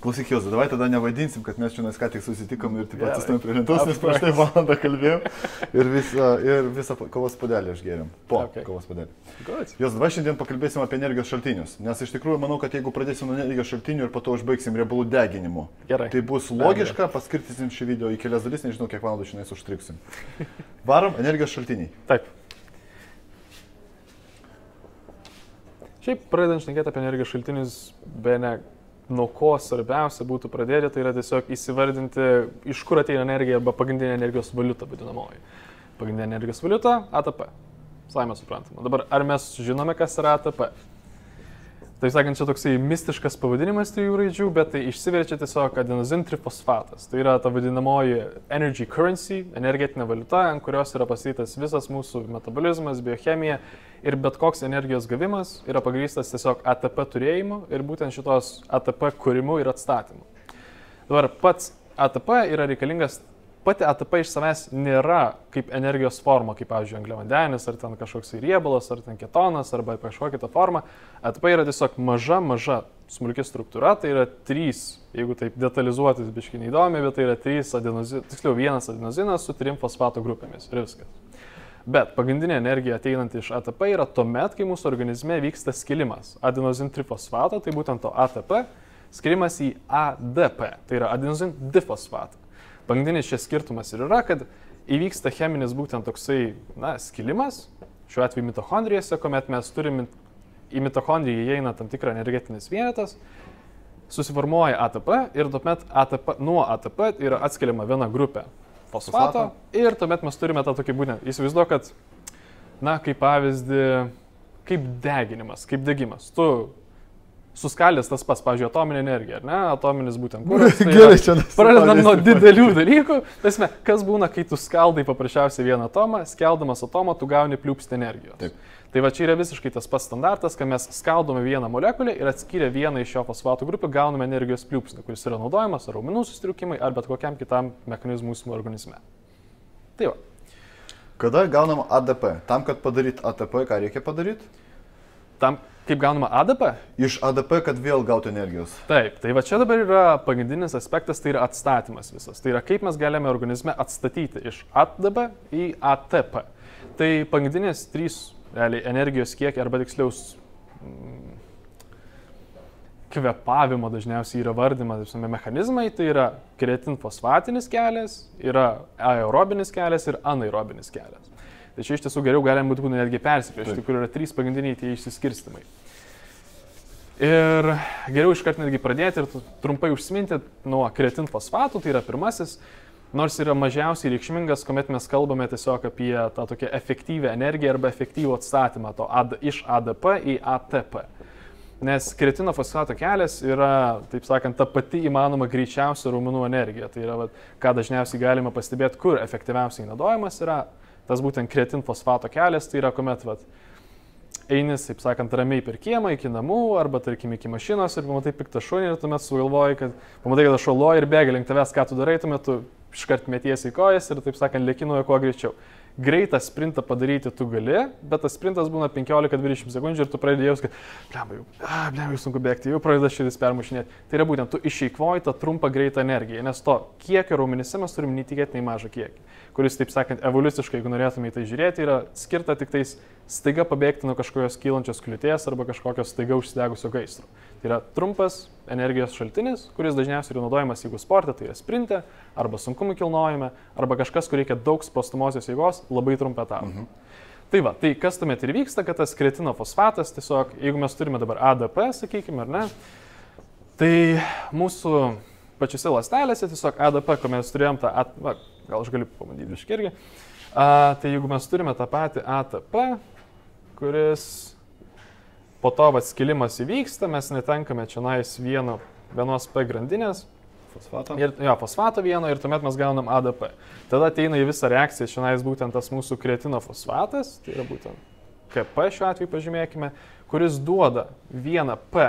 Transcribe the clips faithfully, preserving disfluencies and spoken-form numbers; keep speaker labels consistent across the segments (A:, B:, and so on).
A: Klausyk, Juozai, davai tada nevaidinsim, kad mes čia ką tik susitikom ir taip atsistojom prie lentos, nes prieš tai valandą kalbėjom ir visą, ir visą kavos puodelį aš gėriam. Po okay. kavos puodelį. Juozai, davai šiandien pakalbėsim apie energijos šaltinius, nes iš tikrųjų manau, kad jeigu pradėsim nuo energijos šaltinių ir po to užbaigsim riebalų deginimu, Gerai. Tai bus logiška, paskirtysim šį video į kelias dalis, nežinau, kiek valandų šiandien užtriksim. Varom energijos šaltiniai.
B: Taip. Šiaip pradedant šnekėti apie energijos šaltinius, be ne nuo ko svarbiausia būtų pradėti, tai yra tiesiog įsivardinti, iš kur ateina energija arba pagrindinė energijos valiuta vadinamoji. Pagrindinė energijos valiuta – A T P. Savime suprantama. Dabar, ar mes žinome, kas yra A T P? Tai sakant, čia toksai mistiškas pavadinimas trijų raidžių, bet tai išsiverčia tiesiog adenozintrifosfatas. Tai yra ta vadinamoji energy currency, energetinė valiuta, ant kurios yra pastatytas visas mūsų metabolizmas, biochemija ir bet koks energijos gavimas yra pagrįstas tiesiog A T P turėjimu ir būtent šitos A T P kūrimu ir atstatymu. Dabar pats A T P yra reikalingas, pati A T P iš savęs nėra kaip energijos forma, kaip, pavyzdžiui, angliavandenis, ar ten kažkoks riebalas, ar ten ketonas, arba kažkokia kita forma. A T P yra tiesiog maža, maža smulki struktūra, tai yra trys, jeigu taip detalizuotis biškai neįdomi, bet tai yra trys adenozinas, tiksliau vienas adenozinas su trim fosfato grupėmis ir viskas. Bet pagrindinė energija ateinanti iš A T P yra tuomet, kai mūsų organizme vyksta skilimas adenozintrifosfato, tai būtent to A T P, skilimas į A D P, tai yra adenozindifosfatą. Pagrindinis šis skirtumas ir yra, kad įvyksta cheminis būtent toksai, na, skilimas, šiuo atveju mitochondrijose, kuomet mes turime, į mitochondriją įeina tam tikra energetinis vienetas, susiformuoja A T P ir tuomet A T P, nuo A T P yra atskiriama viena grupė fosfato ir tuomet mes turime tą tokį būtent, įsivaizduok, kad, na, kaip pavyzdį, kaip deginimas, kaip degimas. Tu suskaldęs tas pats, pavyzdžiui, atominė energija, ar ne? Atominis būtent kuras. Tai
A: Gerai, čia
B: pradedam nuo didelių dalykų. Tasme, kas būna, kai tu skaldai paprasčiausiai vieną atomą, skeldamas atomą, tu gauni pliūpstį energijos. Taip. Tai va čia yra visiškai tas pats standartas, kad mes skaldome vieną molekulę ir atskyrę vieną iš šio fosfato grupių gauname energijos pliūpsnį, kuris yra naudojamas ar raumenų susitraukimai ar bet kokiam kitam mechanizmui mūsų organizme. Tai va.
A: Kada gaunam A D P? Tam, kad padaryt A T P, ką reikia padaryti?
B: Tam, kaip gaunama A D P?
A: Iš A D P, kad vėl gauti energijos.
B: Taip, tai va čia dabar yra pagrindinis aspektas, tai yra atstatymas visas. Tai yra kaip mes galime organizme atstatyti iš A D P į A T P. Tai pagrindinės trys realiai energijos kiekiai, arba tiksliau mm, kvėpavimo dažniausiai yra vardymas mechanizmai, tai yra kreatinfosfatinis kelias, yra aerobinis kelias ir anaerobinis kelias. Tai čia iš tiesų geriau galima būtų netgi persiplėšti, kur yra trys pagrindiniai tie išsiskirstimai. Ir geriau iškart netgi pradėti ir trumpai užsiminti nuo kreatinfosfatų, tai yra pirmasis, nors yra mažiausiai reikšmingas, kuomet mes kalbame tiesiog apie tą tokią efektyvę energiją arba efektyvų atstatymą to A D, iš A D P į A T P. Nes kreatinofosfato kelias yra, taip sakant, ta pati įmanoma greičiausia raumenų energija. Tai yra, vat, ką dažniausiai galime pastebėti, kur efektyviausiai naudojamas yra tas būtent kreatinfosfato kelias, tai yra kuomet vat, einis, taip sakant, ramiai per kiemą iki namų arba, tarkim, iki mašinos ir pamatai piktą šunį ir tuomet sugalvoji, kad pamatai, kad aš šuoluoju ir bėga link tavęs, ką tu darai, tuomet tu iškart metiesi į kojas ir, taip sakant, lėkinuoja kuo greičiau. Greitą sprintą padaryti tu gali, bet tas sprintas būna penkiolika dvidešimt sekundžių ir tu pradedi jaus, kad blemba jau, a, blemba jau sunku bėgti, jau pradeda širdis permušinėti. Tai yra būtent, tu išeikvoji tą trumpą greitą energiją, nes to kiekio raumenyse mes turim neįtikėtinai mažą kiekį, kuris, taip sakant, evoliuciškai, jeigu norėtume į tai žiūrėti, yra skirta tik tais staiga pabėgti nuo kažkokios kylančios kliūties arba kažkokios staiga užsidegusio gaisro. Tai yra trumpas energijos šaltinis, kuris dažniausiai yra naudojamas, jeigu sporte, tai yra sprinte, arba sunkumų kilnojime, arba kažkas, kur reikia daug sprostamosios jėgos, labai trumpą etapą. Mhm. Tai va, tai kas tuomet ir vyksta, kad tas kreatinofosfatas tiesiog, jeigu mes turime dabar A D P, sakykime, ar ne, tai mūsų pačiose ląstelėse tiesiog A D P, kai mes turėjom tą, va, gal aš galiu pabandyti iški irgi, a, tai jeigu mes turime tą patį A T P, kuris po to atskilimas įvyksta, mes netenkame čionais vieno, vienos P grandinės,
A: fosfato.
B: Ir, jo, fosfato vieno ir tuomet mes gaunam A D P. Tada ateina į visą reakciją čionais būtent tas mūsų kreatinofosfatas, tai yra būtent K P šiuo atveju pažymėkime, kuris duoda vieną P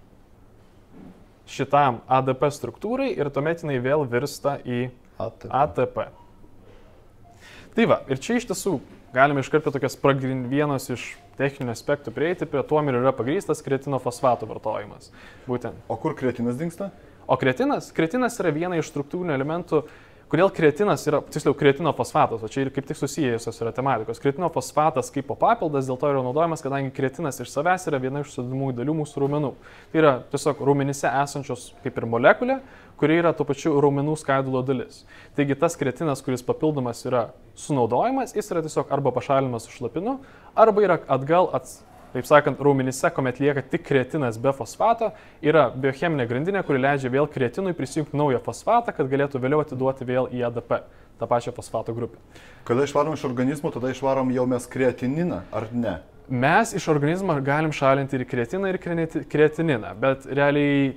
B: šitam A D P struktūrai ir tuomet jinai vėl virsta į A T P. Tai va, ir čia iš tiesų galime iškart prie tokios vienos iš techninių aspektų prieiti, prie tuom ir yra pagrįstas kreatinofosfatų vartojimas. Būtent.
A: O kur kreatinas dingsta?
B: O kretinas, kretinas yra viena iš struktūrinių elementų. Kodėl kretinas yra, tiksliau, kretino fosfatas, o čia ir kaip tik susijusios yra tematikos. Kretino fosfatas kaip papildas dėl to yra naudojamas, kadangi kretinas iš savęs yra viena iš sudedamųjų dalių mūsų raumenų. Tai yra tiesiog raumenyse esančios kaip ir molekulė, kuri yra tuo pačiu raumenų skaidulo dalis. Taigi tas kretinas, kuris papildomas yra sunaudojamas, jis yra tiesiog arba pašalinamas su šlapinu, arba yra atgal ats... Taip sakant, raumenyse, kuomet lieka tik kretinas be fosfato, yra biocheminė grandinė, kuri leidžia vėl kretinui prisijungti naują fosfatą, kad galėtų vėliau atiduoti vėl į A D P, tą pačią fosfato grupę.
A: Kada išvarom iš organizmo, tada išvarom jau mes kreatininą, ar ne?
B: Mes iš organizmo galim šalinti ir kretiną, ir kreatininą, bet realiai...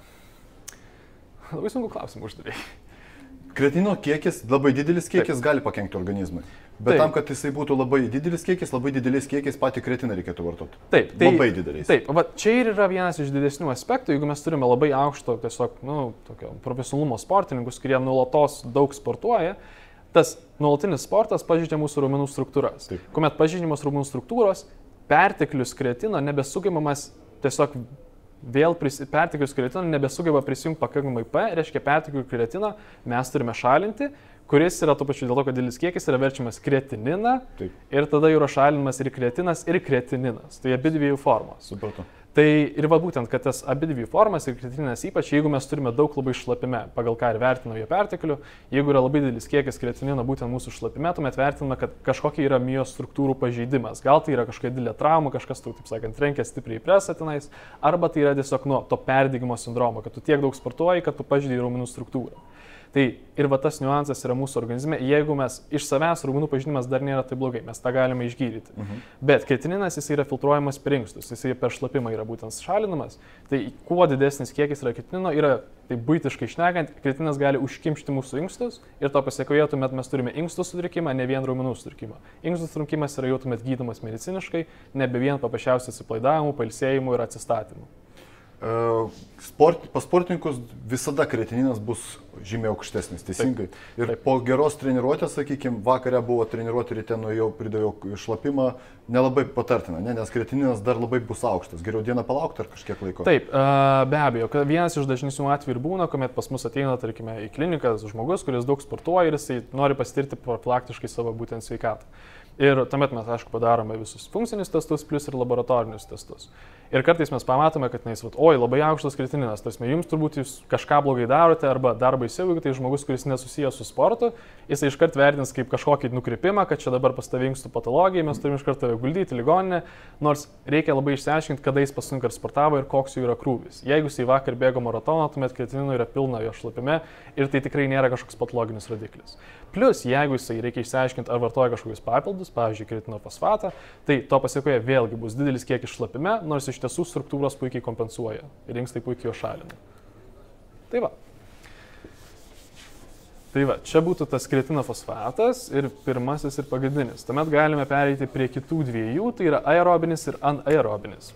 B: Labai sunku klausimą uždavė.
A: Kreatino kiekis, labai didelis kiekis Taip. gali pakenkti organizmui. Bet Taip. tam, kad jisai būtų labai didelis kiekis, labai didelis kiekis patį kretiną reikėtų vartoti.
B: Taip, tai,
A: labai didelis.
B: Taip, va, čia ir yra vienas iš didesnių aspektų, jeigu mes turime labai aukšto, tiesiog, nu, tokio profesionalumo sportininkus, kurie nuolatos daug sportuoja, tas nuolatinis sportas pažeidžia mūsų raumenų struktūras. Taip. Kuomet pažeidžiamos raumenų struktūros, perteklius kretino nebesugebamas tiesiog vėl pris, perteklius kretino nebesugeba prisijungti pakankamai P, reiškia perteklių kretino mes turime šalinti, kuris yra tuo pačiu dėl to, kad didelis kiekis yra verčiamas kretinina Taip. ir tada yra šalinamas ir kretinas, ir kretininas. Tai abi dviejų formos.
A: Supratau.
B: Tai ir va būtent, kad tas abi dviejų formas ir kretininas ypač, jeigu mes turime daug labai šlapime, pagal ką ir vertiname jo perteklių, jeigu yra labai didelis kiekis kretinino būtent mūsų šlapime, tuomet vertiname, kad kažkokia yra miostruktūrų pažeidimas. Gal tai yra kažkokia didelė trauma, kažkas, tau, taip sakant, trenkia stipriai į presą tenais, arba tai yra tiesiog nuo to perdegimo sindromo, kad tu tiek daug sportuoji, kad tu pažeidai raumenų struktūrą. Tai ir va tas niuansas yra mūsų organizme, jeigu mes iš savęs raumenų pažinimas dar nėra tai blogai, mes tą galime išgydyti. Mhm. Bet kretininas jis yra filtruojamas per inkstus, jis per šlapimą yra būtent šalinamas, tai kuo didesnis kiekis yra kretinino, yra, tai buitiškai šnekant, kretinas gali užkimšti mūsų inkstus ir to pasiekoje tuomet mes turime inkstų sutrikimą, ne vien raumenų sutrikimą. Inkstų sutrikimas yra jau tuomet gydomas mediciniškai, nebe vien paprasčiausiai atsipalaidavimu, pailsėjimu ir atsistatymu.
A: Sport, pas sportininkus visada kretininas bus žymiai aukštesnis, teisingai. Taip, ir taip. Po geros treniruotės, sakykime, vakare buvo treniruotė, ryte nuėjau, pridaviau šlapimą, nelabai patartina, ne? Nes kretininas dar labai bus aukštas. Geriau dieną palaukti ar kažkiek laiko?
B: Taip, be abejo, kad vienas iš dažnesnių atvejų ir būna, kuomet pas mus ateina, tarkime, į kliniką žmogus, kuris daug sportuoja ir jisai nori pasitirti profilaktiškai savo būtent sveikatą. Ir tuomet mes, aišku, padarome visus funkcinius testus, plus ir laboratorinius testus. Ir kartais mes pamatome, kad, neįs, oi, labai aukštas kretininas, tarsi jums turbūt jūs kažką blogai darote, arba dar baisiau, jeigu tai žmogus, kuris nesusijęs su sportu, jisai iškart vertins kaip kažkokį nukrypimą, kad čia dabar pas tavai inkstų patologija, mes turime iškart tave guldyti ligoninę, nors reikia labai išsiaiškinti, kada jis paskutinį kartą sportavo ir koks jų yra krūvis. Jeigu jisai vakar bėgo maratoną, tuomet kretinino yra pilna jo šlapime ir tai tikrai nėra kažkoks patologinis rodiklis. Plus, jeigu jisai reikia išsiaiškinti, ar vartoja kažkokius papildus, pavyzdžiui, kretino fosfatą, tai to pasiekoje vėlgi bus didelis kiekis šlapime, nors iš tiesų struktūros puikiai kompensuoja ir inkstai puikiai jo šalina. Tai va. Tai va, čia būtų tas kretino fosfatas ir pirmasis ir pagrindinis. Tuomet galime pereiti prie kitų dviejų, tai yra aerobinis ir anaerobinis.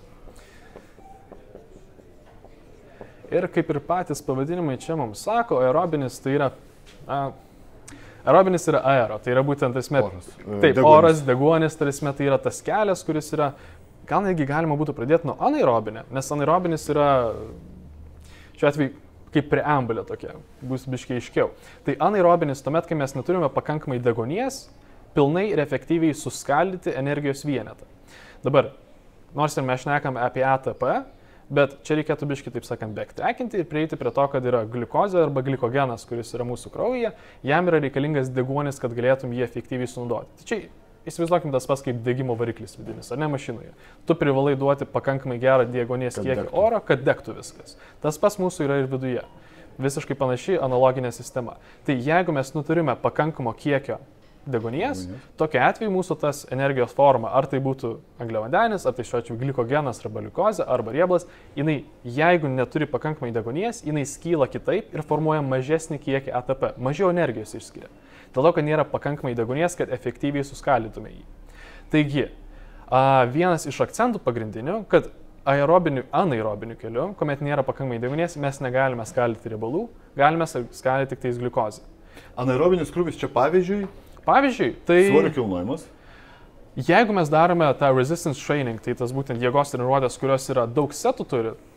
B: Ir kaip ir patys pavadinimai čia mums sako, aerobinis tai yra... A, Aerobinis yra aero, tai yra būtent esmė, oras, taip, deguonis. oras, deguonis, tai esmė tai yra tas kelias, kuris yra, gal netgi galima būtų pradėti nuo anaerobinio, nes anaerobinis yra, šiuo atveju, kaip preambulė tokia, bus biškiai aiškiau. Tai anaerobinis tuomet, kai mes neturime pakankamai deguonies, pilnai ir efektyviai suskaldyti energijos vienetą. Dabar, nors ir mes šnekame apie A T P, bet čia reikėtų biškai, taip sakant, backtrackinti ir prieiti prie to, kad yra gliukozė arba glikogenas, kuris yra mūsų kraujyje, jam yra reikalingas deguonis, kad galėtum jį efektyviai sunaudoti. Tai čia įsivaizduokim tas pas kaip degimo variklis vidinis, ar ne mašinoje. Tu privalai duoti pakankamai gerą deguonies kiekį oro, kad degtų viskas. Tas pas mūsų yra ir viduje. Visiškai panaši analoginė sistema. Tai jeigu mes nuturime pakankamo kiekio deguonies, tokia atveju mūsų tas energijos forma, ar tai būtų angliavandenis, ar tai šiuo atveju glikogenas arba gliukozė, arba rieblas, jinai, jeigu neturi pakankamai deguonies, jinai skyla kitaip ir formuoja mažesnį kiekį A T P, mažiau energijos išskiria. Dėl to, kad nėra pakankamai deguonies, kad efektyviai suskaldytume jį. Taigi, vienas iš akcentų pagrindinių, kad aerobiniu, anaerobiniu keliu, kuomet nėra pakankamai deguonies, mes negalime skaldyti riebalų, galime skaldyti tik tais gliukozę.
A: Anaerobinis krūvis čia pavyzdžiui,
B: Pavyzdžiui, tai...
A: Svorio kilnojimas.
B: Jeigu mes darome tą resistance training, tai tas būtent jėgos treniruotės, kurios yra daug setų turi,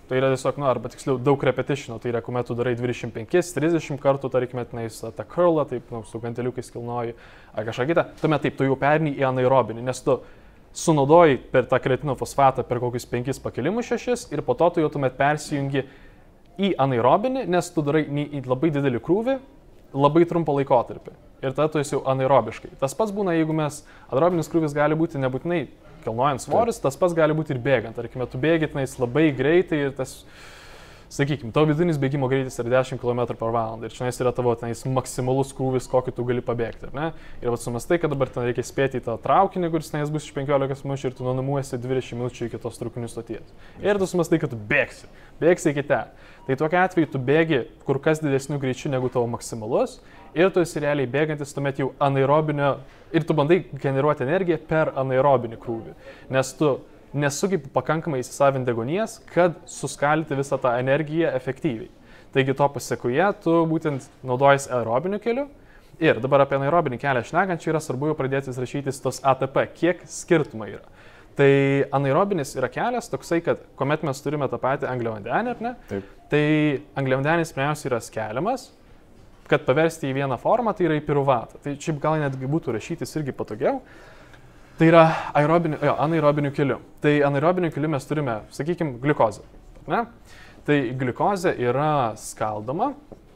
B: Tai yra tiesiog, nu, arba tiksliau daug repetitionų, tai yra, kuomet tu darai dvidešimt penkis trisdešimt kartų, tarkime, tenais tą curlą, taip, nu, su ganteliukais kilnoji, ar kažką kitą, tuomet taip, tu jau perni į anaerobinį, nes tu sunaudoji per tą kreatino fosfatą per kokius penkis pakelimus šešis ir po to tu jau tuomet persijungi į anaerobinį, nes tu darai į labai didelį krūvį, labai trumpą laikotarpį. Ir tada tu esi jau anaerobiškai. Tas pats būna, jeigu mes, anaerobinis krūvis gali būti nebūtinai kilnojant svorius, tas pats gali būti ir bėgant. Tarkime, tu bėgi tenais labai greitai ir tas, sakykime, tavo vidinis bėgimo greitis yra dešimt kilometrų per valandą ir čia yra tavo tenais maksimalus krūvis, kokį tu gali pabėgti, ar ne? Ir vat sumastai, kad dabar ten reikia spėti į tą traukinį, kuris tenais bus iš penkiolikos minučių ir tu nuo namų esi dvidešimt minučių iki tos traukinių stoties. Ir tu sumastai, kad tu bėgsi, bėgsi iki ten. Tai tokiu atveju tu bėgi kur kas didesniu greičiu negu tavo maksimalus ir tu esi realiai bėgantis tuomet jau anaerobinio ir tu bandai generuoti energiją per anaerobinį krūvį, nes tu nesugebi pakankamai įsisavinti deguonies, kad suskalyti visą tą energiją efektyviai. Taigi to pasiekoje tu būtent naudojasi aerobiniu keliu ir dabar apie anaerobinį kelią šnekant, čia yra svarbu jau pradėti rašytis tos A T P, kiek skirtumai yra. Tai anaerobinis yra kelias toksai, kad kuomet mes turime tą patį angliavandenį, ar ne? Taip. Tai angliavandenis pirmiausia yra skeliamas, kad paversti į vieną formą, tai yra į piruvatą. Tai šiaip gal netgi būtų rašytis irgi patogiau. Tai yra aerobiniu, jo, anaerobiniu keliu. Tai anaerobiniu keliu mes turime, sakykime, gliukozę. Ne? Tai gliukozė yra skaldoma.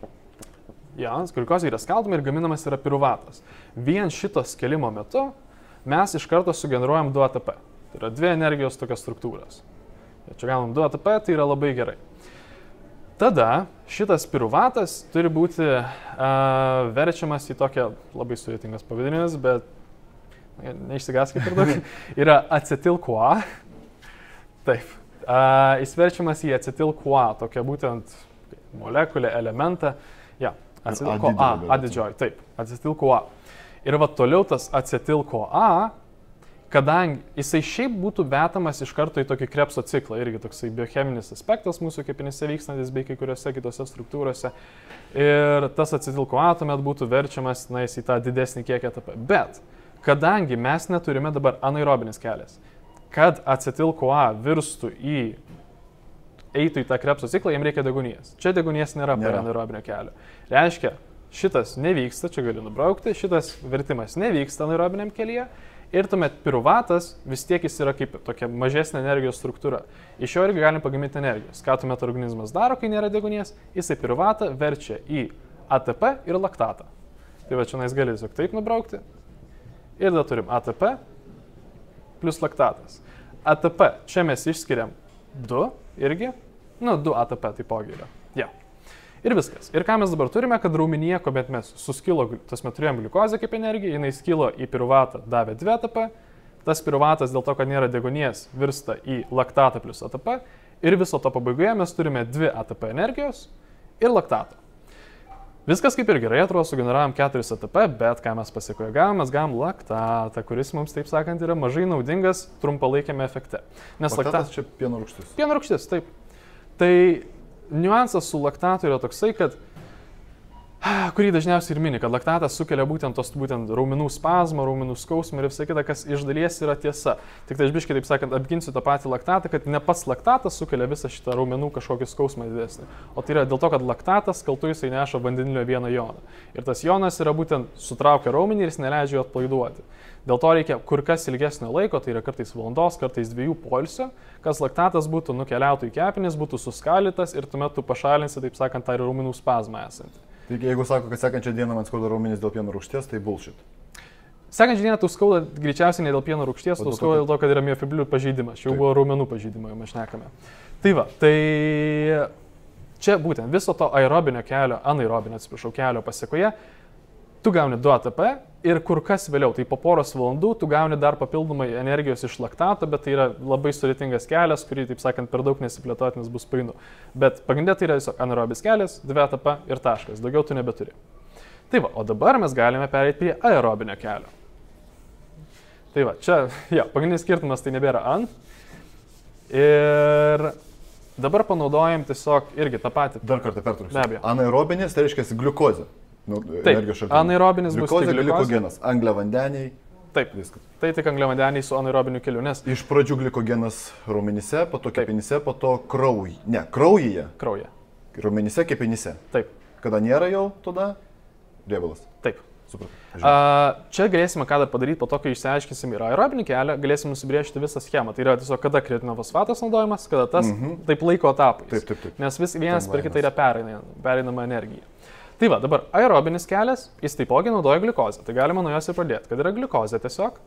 B: Ja, gliukozė yra skaldoma ir gaminamas yra piruvatas. Vien šito skelimo metu mes iš karto sugeneruojam du A T P. Tai yra dvi energijos tokios struktūros. Čia gaunam du A T P, tai yra labai gerai. Tada šitas piruvatas turi būti uh, verčiamas į tokią labai sudėtingas pavadinimas, bet neišsigaskite per daug. Yra acetil-CoA. Taip. Uh, jis verčiamas į acetil-CoA, tokia būtent molekulė, elementą. Ja, acetil-CoA, A didžioji, taip, acetil-CoA. Ir va toliau tas acetil-CoA, kadangi jisai šiaip būtų vetamas iš karto į tokį Krebso ciklą, irgi toksai biocheminis aspektas mūsų kepenyse vykstantis bei kai kuriuose kitose struktūrose. Ir tas acetil-CoA tuomet būtų verčiamas na, į tą didesnį kiekį A T P. Bet kadangi mes neturime dabar anaerobinis kelias, kad acetil-CoA virstų į, eitų į tą Krebso ciklą, jam reikia deguonies. Čia deguonies nėra per anaerobinio kelio. Reiškia, šitas nevyksta, čia galiu nubraukti, šitas vertimas nevyksta anaerobiniam kelyje. Ir tuomet piruvatas vis tiek jis yra kaip tokia mažesnė energijos struktūra. Iš jo irgi galim pagaminti energijos. Ką tuomet organizmas daro, kai nėra deguonies? Jisai piruvatą verčia į A T P ir laktatą. Tai va čia nais gali tiesiog taip nubraukti. Ir tada turim A T P plus laktatas. A T P čia mes išskiriam du irgi. Nu, du A T P taipogi yra. Ja. Ir viskas. Ir ką mes dabar turime, kad raumenyje, kuomet mes suskilo, tas mes turėjom gliukozę kaip energiją, jinai skilo į piruvatą, davė dvi A T P, tas piruvatas dėl to, kad nėra deguonies, virsta į laktatą plus A T P ir viso to pabaigoje mes turime dvi A T P energijos ir laktatą. Viskas kaip ir gerai, atrodo, sugeneravom keturis A T P, bet ką mes pasiekoje gavom, mes gavom laktatą, kuris mums, taip sakant, yra mažai naudingas trumpalaikiame efekte. Nes
A: laktatas čia pieno rūgštis.
B: Pieno rūgštis, taip. Tai niuansas su laktatu yra toksai, kad, kurį dažniausiai ir mini, kad laktatas sukelia būtent tos būtent raumenų spazmą, raumenų skausmą ir visą kitą, kas iš dalies yra tiesa. Tik tai aš biškai, taip sakant, apginsiu tą patį laktatą, kad ne pats laktatas sukelia visą šitą raumenų kažkokį skausmą didesnį. O tai yra dėl to, kad laktatas kaltu jisai neša vandenilio vieną joną. Ir tas jonas yra būtent sutraukia raumenį ir jis neleidžia jo atpalaiduoti. Dėl to reikia kur kas ilgesnio laiko, tai yra kartais valandos, kartais dviejų poilsio, kas laktatas būtų nukeliautų į kepenis, būtų suskalitas ir tuomet tu pašalinsi, taip sakant, tą raumenų spazmą esantį.
A: Taigi, jeigu sako, kad sekančią dieną man skauda raumenys dėl pieno rūgšties, tai bullshit.
B: Sekančią dieną tu skauda greičiausiai ne dėl pieno rūgšties, tu skauda dėl to, kad yra miofibrilių pažeidimas. Čia jau buvo raumenų pažeidimai, jau mes šnekame. Tai va, tai čia būtent viso to aerobinio kelio, anaerobinio, atsiprašau, kelio pasiekoje, tu gauni du A T P ir kur kas vėliau, tai po poros valandų tu gauni dar papildomai energijos iš laktato, bet tai yra labai sudėtingas kelias, kurį, taip sakant, per daug nesiplėtoti, nes bus painu. Bet pagrindė tai yra tiesiog anaerobis kelias, du A T P ir taškas, daugiau tu nebeturi. Tai va, o dabar mes galime pereiti prie aerobinio kelio. Tai va, čia, jo, pagrindinis skirtumas tai nebėra an. Ir dabar panaudojam tiesiog irgi tą patį.
A: Dar kartą pertrauksiu.
B: Be abejo.
A: Anaerobinis tai reiškia gliukozė. Nu,
B: taip, anaerobinis bus
A: gliukozė, glikogenas, angliavandeniai,
B: Taip, viskas. Tai tik angliavandeniai su anaerobiniu keliu, nes...
A: Iš pradžių glikogenas raumenyse, po to kepenyse, po to kraujyje. Ne, kraujyje.
B: Kraujyje.
A: Raumenyse, kepenyse.
B: Taip.
A: Kada nėra jau, tada riebalas.
B: Taip.
A: Supratau.
B: Uh, čia galėsime ką dar padaryti, po to, kai išsiaiškinsim ir aerobinį kelią, galėsim nusibrėžti visą schemą. Tai yra tiesiog kada kretino fosfatas naudojamas, kada tas, mm-hmm. taip laiko etapais.
A: Taip, taip, taip.
B: Nes vis vienas per kitą yra pereinama energija. Tai va, dabar aerobinis kelias, jis taipogi naudoja gliukozę. Tai galima nuo jos ir pradėti, kad yra gliukozė tiesiog,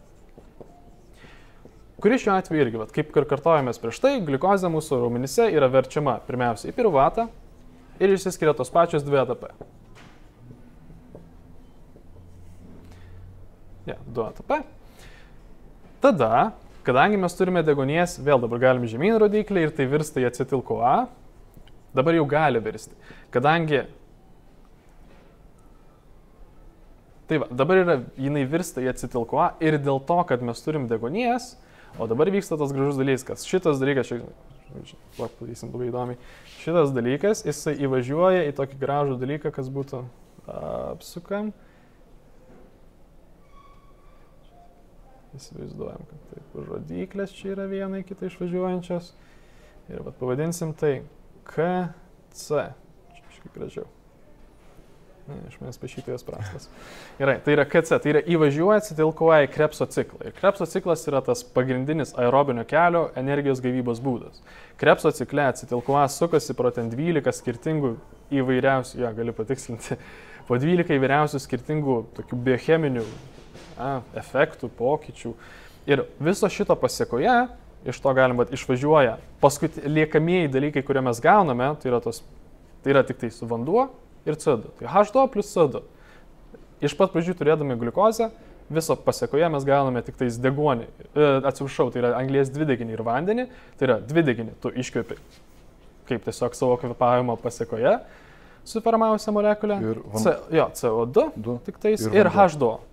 B: kuri šiuo atveju irgi, vat, kaip ir kartojamės prieš tai, gliukozė mūsų raumenyse yra verčiama pirmiausia į piruvatą ir išsiskiria tos pačios dvi A T P. Ja, du A T P. Tada, kadangi mes turime deguonies, vėl dabar galim žemyn rodiklį ir tai virsta į acetil-CoA, dabar jau gali virsti. Kadangi Tai va, dabar yra, jinai virsta į acetil-CoA ir dėl to, kad mes turim deguonies, o dabar vyksta tas gražus dalykas. Šitas dalykas, šiek tiek, padarysim labai įdomiai, šitas dalykas, jisai įvažiuoja į tokį gražų dalyką, kas būtų apsukam. Įsivaizduojam, kad taip, rodiklės čia yra viena į kitą išvažiuojančios. Ir vat pavadinsim tai K C. Čia kažkaip gražiau. Ne, iš manęs pašytojas prastas. Gerai, tai yra K C, tai yra įvažiuoja acetil-CoA į Krebso ciklą. Ir Krebso ciklas yra tas pagrindinis aerobinio kelio energijos gavybos būdas. Krebso cikle acetil-CoA sukasi pro ten dvylika skirtingų įvairiausių, jo, galiu patikslinti, po dvylika įvairiausių skirtingų tokių biocheminių a, efektų, pokyčių. Ir viso šito pasiekoje, iš to galima išvažiuoja paskui liekamieji dalykai, kurie mes gauname, tai yra, tos, tai yra tik tai su vanduo ir C O du. Tai H du O plus C O du. Iš pat pradžių turėdami gliukozę, viso pasiekoje mes gauname tik tais deguonį, e, atsiprašau, tai yra anglies dvideginį ir vandenį, tai yra dvideginį tu iškvepi, kaip tiesiog savo kvėpavimo pasiekoje, suformavusią molekulę,
A: van...
B: C, jo, C O du,
A: du.
B: tik tais,
A: ir,
B: ir H du O.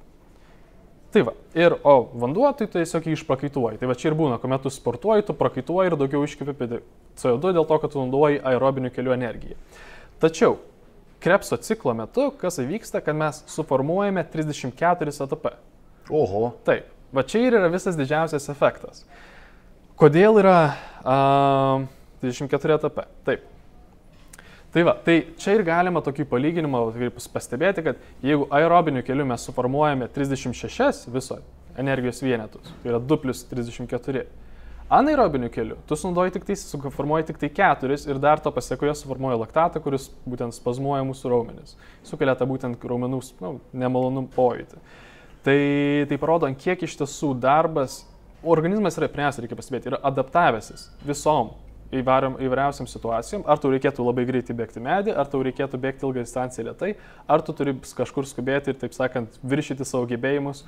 B: Tai va, ir o vanduo, tai tu tiesiog jį išprakaituoji. Tai va čia ir būna, kuomet tu sportuoji, tu prakaituoji ir daugiau iškvepi C O du dėl to, kad tu naudoji aerobinių kelių energiją. Tačiau, Krebso ciklo metu, kas įvyksta, kad mes suformuojame trisdešimt keturis A T P.
A: Oho.
B: Taip, va čia ir yra visas didžiausias efektas. Kodėl yra uh, trisdešimt keturi A T P? Taip. Tai va, tai čia ir galima tokį palyginimą pastebėti, kad jeigu aerobiniu keliu mes suformuojame trisdešimt šešis viso energijos vienetus, tai yra du plus trisdešimt keturi. Anaerobiniu keliu tu sunaudoji tik tai, suformuoji tik tai keturis ir dar to pasiekoje suformuoja laktatą, kuris būtent spazmuoja mūsų raumenis. Sukelia tą būtent raumenų nu, nemalonų pojūtį. Tai, tai parodo, kiek iš tiesų darbas, organizmas yra, pirmiausia, reikia pastebėti, yra adaptavęsis visom įvairiausiam situacijom. Ar tau reikėtų labai greitai bėgti medį, ar tau reikėtų bėgti ilgą distanciją lėtai, ar tu turi kažkur skubėti ir, taip sakant, viršyti savo gebėjimus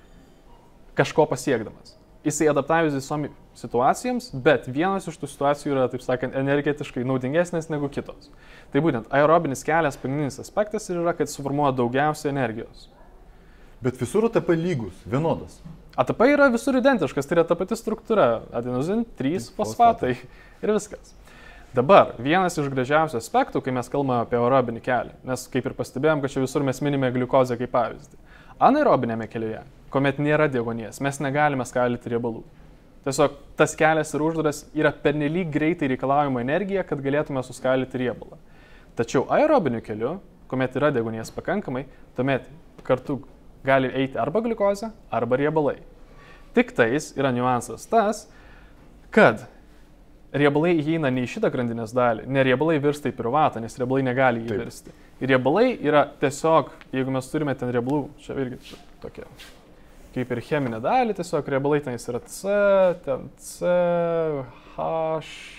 B: kažko pasiekdamas. Jisai adaptavęs visom situacijoms, bet vienas iš tų situacijų yra, taip sakant, energetiškai naudingesnės negu kitos. Tai būtent aerobinis kelias, pagrindinis aspektas yra, kad suformuoja daugiausia energijos.
A: Bet visur A T P lygus, vienodas.
B: A T P yra visur identiškas, tai yra ta pati struktūra, adenozin trys fosfatai ir viskas. Dabar vienas iš gražiausių aspektų, kai mes kalbame apie aerobinį kelią, nes kaip ir pastebėjom, kad čia visur mes minime gliukozę kaip pavyzdį. Anaerobinėme kelyje, kuomet nėra deguonies, mes negalime skaldyti riebalų. Tiesiog tas kelias ir uždaras yra pernelyg greitai reikalaujama energija, kad galėtume suskaldyti riebalą. Tačiau aerobiniu keliu, kuomet yra deguonies pakankamai, tuomet kartu gali eiti arba gliukozė, arba riebalai. Tik tais yra niuansas tas, kad riebalai įeina ne į šitą grandinės dalį, ne riebalai virsta į piruvatą, nes riebalai negali įvirsti. Ir riebalai yra tiesiog, jeigu mes turime ten riebalų, čia irgi čia tokie, kaip ir cheminė dalį, tiesiog riebalai ten yra C, ten C, H,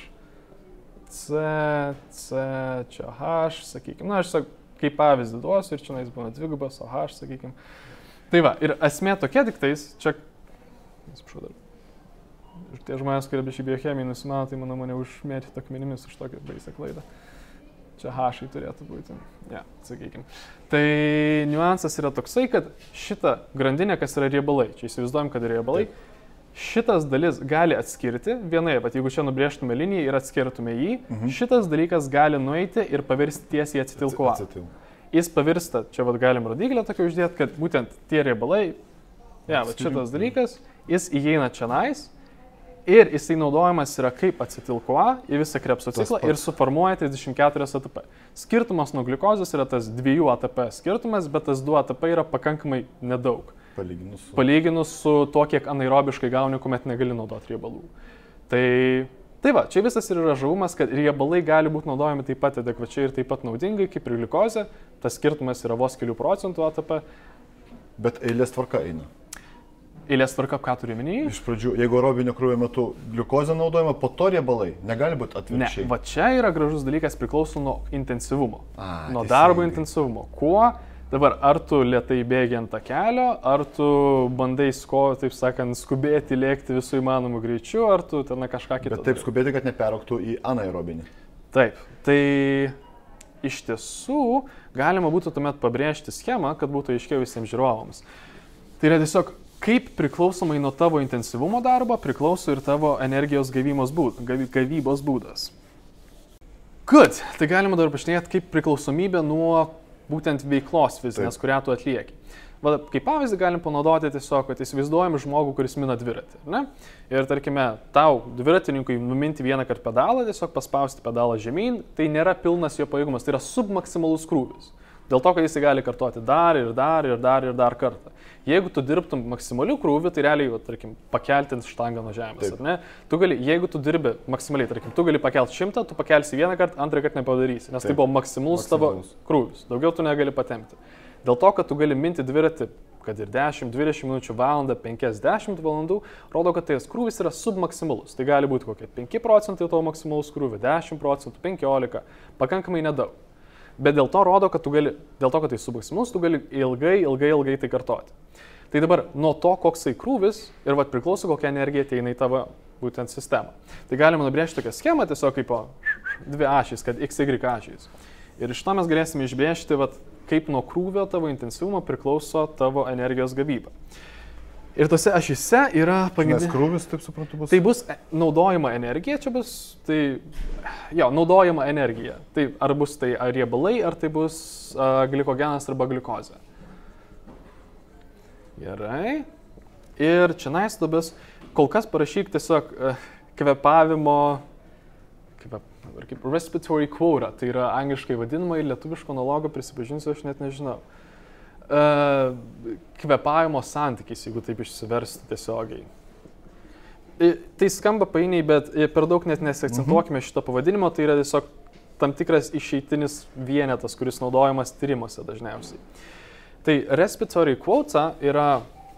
B: C, C, čia H, sakykime. Na, aš sak, kaip pavyzdį duosiu ir čia nais būna dvigubas, o H, sakykime. Tai va, ir esmė tokia tik tais, čia, atsiprašau dar. Ir tie žmonės, kurie biškai biochemijai nusimano, tai manau mane užmėti akmenimis už tokią baisę klaidą. Čia H-ai turėtų būti. Ja, sakykime. Tai niuansas yra toksai, kad šita grandinė, kas yra riebalai, čia įsivaizduojam, kad yra riebalai, šitas dalis gali atskirti vienai, bet jeigu čia nubrėžtume liniją ir atskirtume jį, mhm. šitas dalykas gali nueiti ir pavirsti tiesiai į acetil-CoA. Acetil. Jis pavirsta, čia vat galim rodiklę tokia uždėti, kad būtent tie riebalai Ja, bet šitas dalykas, jis įeina čionais ir jisai naudojamas yra kaip acetil-CoA į visą Krebso ciklą ir suformuoja trisdešimt keturi A T P. Skirtumas nuo gliukozės yra tas dviejų A T P skirtumas, bet tas du A T P yra pakankamai nedaug.
A: Palyginus su,
B: Palyginus su to, kiek anaerobiškai gauni, kuomet negali naudoti riebalų. Tai, tai va, čia visas ir yra žavumas, kad riebalai gali būti naudojami taip pat adekvačiai ir taip pat naudingai kaip ir gliukozė. Tas skirtumas yra vos kelių procentų A T P.
A: Bet eilės tvarka eina.
B: Eilės tvarka, ką turi minėjai?
A: Iš pradžių, jeigu aerobinio krūvio metu gliukozė naudojama, po to riebalai negali būti atvirkščiai.
B: Ne, va čia yra gražus dalykas, priklauso nuo intensyvumo.
A: A,
B: nuo
A: teisingai.
B: Darbo intensyvumo. Kuo? Dabar, ar tu lėtai bėgi ant takelio, ar tu bandai, sko, taip sakant, skubėti, lėkti visų įmanomų greičių, ar tu ten kažką kitą.
A: Bet taip skubėti, kad neperauktų į anaerobinį.
B: Taip, tai iš tiesų galima būtų tuomet pabrėžti schemą, kad būtų aiškiau visiems žiūrovams. Tai yra tiesiog, kaip priklausomai nuo tavo intensyvumo darbo priklauso ir tavo energijos gavybos, būd, gavybos būdas. Good, tai galima dar pašnekėti, kaip priklausomybė nuo būtent veiklos fizinės, Taip. Kurią tu atlieki. Va, kaip pavyzdį galim panaudoti tiesiog, kad įsivaizduojam žmogų, kuris mina dviratį. Ne? Ir tarkime, tau dviratininkui numinti vieną kartą pedalą, tiesiog paspausti pedalą žemyn, tai nėra pilnas jo pajėgumas, tai yra submaksimalus krūvis. Dėl to, kad jis gali kartoti dar ir dar ir dar ir dar kartą. Jeigu tu dirbtum maksimalių krūvių, tai realiai, va, tarkim, pakelti štangą nuo žemės, ar ne? Tu gali, jeigu tu dirbi maksimaliai, tarkim, tu gali pakelti šimtą, tu pakelsi vieną kartą, antrą kartą nepadarysi, nes Taip. Tai buvo maksimalus tavo krūvis, daugiau tu negali patempti. Dėl to, kad tu gali minti dviratį, kad ir dešimt, dvidešimt minučių, valandą, penkiasdešimt valandų, rodo, kad tas krūvis yra submaksimalus. Tai gali būti kokie penki procentai tavo maksimalus krūvio, dešimt procentų, penkiolika, pakankamai nedaug. Bet dėl to rodo, kad tu gali, dėl to, kad tai submaksimalus, tu gali ilgai, ilgai, ilgai tai kartoti. Tai dabar nuo to, koksai krūvis ir vat priklauso, kokia energija ateina į tavo būtent sistemą. Tai galima nubrėžti tokią schemą, tiesiog kaip po dvi ašys, kad X Y ašys. Ir iš to mes galėsime išbrėžti, vat, kaip nuo krūvio tavo intensyvumo priklauso tavo energijos gavyba. Ir tose ašyse yra pagrindinis...
A: Nes krūvis, taip suprantu, bus...
B: Tai bus naudojama energija, čia bus, tai, jo, naudojama energija. Tai ar bus tai ar riebalai, ar tai bus uh, glikogenas arba gliukozė. Gerai. Ir čia naistubės, kol kas parašyk tiesiog uh, kvepavimo, kvep, kaip respiratory quota, tai yra angliškai vadinama, lietuviško analogo prisipažinsiu, aš net nežinau. Uh, kvepavimo santykis, jeigu taip išsiversti tiesiogiai. I, tai skamba painiai, bet per daug net nesiakcentuokime šito pavadinimo, tai yra tiesiog tam tikras išeitinis vienetas, kuris naudojamas tyrimuose dažniausiai. Tai respiratory quota yra,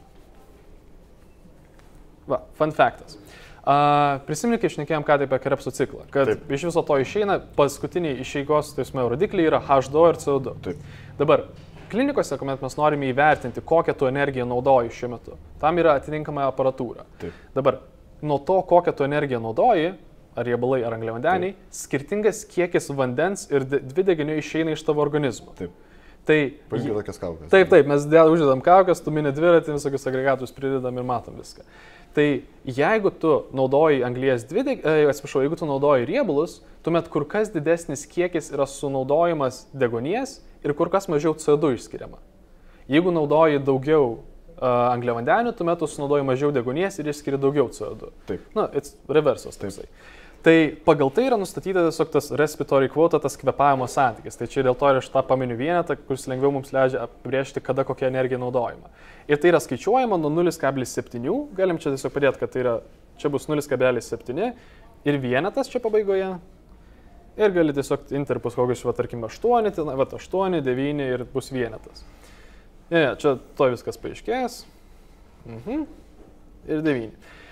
B: va, fun factas. Uh, Prisimink, kai šnekėjom ką tai apie Krebso ciklą, kad Taip. Iš viso to išeina, paskutiniai išeigos teisme rodikliai yra H du O ir C O du.
A: Taip.
B: Dabar, klinikose, kuomet mes norime įvertinti, kokią tu energiją naudoji šiuo metu, tam yra atitinkama aparatūra.
A: Taip.
B: Dabar, nuo to, kokią tu energiją naudoji, ar riebalai, ar angliavandeniai, skirtingas kiekis vandens ir dvideginio išeina iš tavo organizmo.
A: Taip.
B: Tai,
A: Pažiūrėjau tokias kaukės.
B: Taip, taip, mes dėl uždedam kaukės, tu mini dviratį, visokius agregatus pridedam ir matom viską. Tai jeigu tu naudoji anglies dvideg... atsiprašau, jeigu tu naudoji riebalus, tuomet kur kas didesnis kiekis yra sunaudojimas deguonies ir kur kas mažiau C O du išskiriama. Jeigu naudoji daugiau uh, angliavandenių, tuomet tu sunaudoji mažiau deguonies ir išskiri daugiau C O du.
A: Taip.
B: Na, it's reversas, taipsai. Tai pagal tai yra nustatyta tiesiog tas respiratory quota, tas kvepavimo santykis. Tai čia dėl to ir aš tą paminiu vienetą, kuris lengviau mums leidžia apibrėžti, kada kokia energija naudojama. Ir tai yra skaičiuojama nuo nulis kablelis septyni, galim čia tiesiog padėti, kad tai yra, čia bus nulis kablelis septyni ir vienetas čia pabaigoje. Ir gali tiesiog interpus kokius, va, tarkim, aštuoni, va, aštuoni, devyni ir bus vienetas. Ne, ne, čia to viskas paaiškės. Mhm. Ir devyni.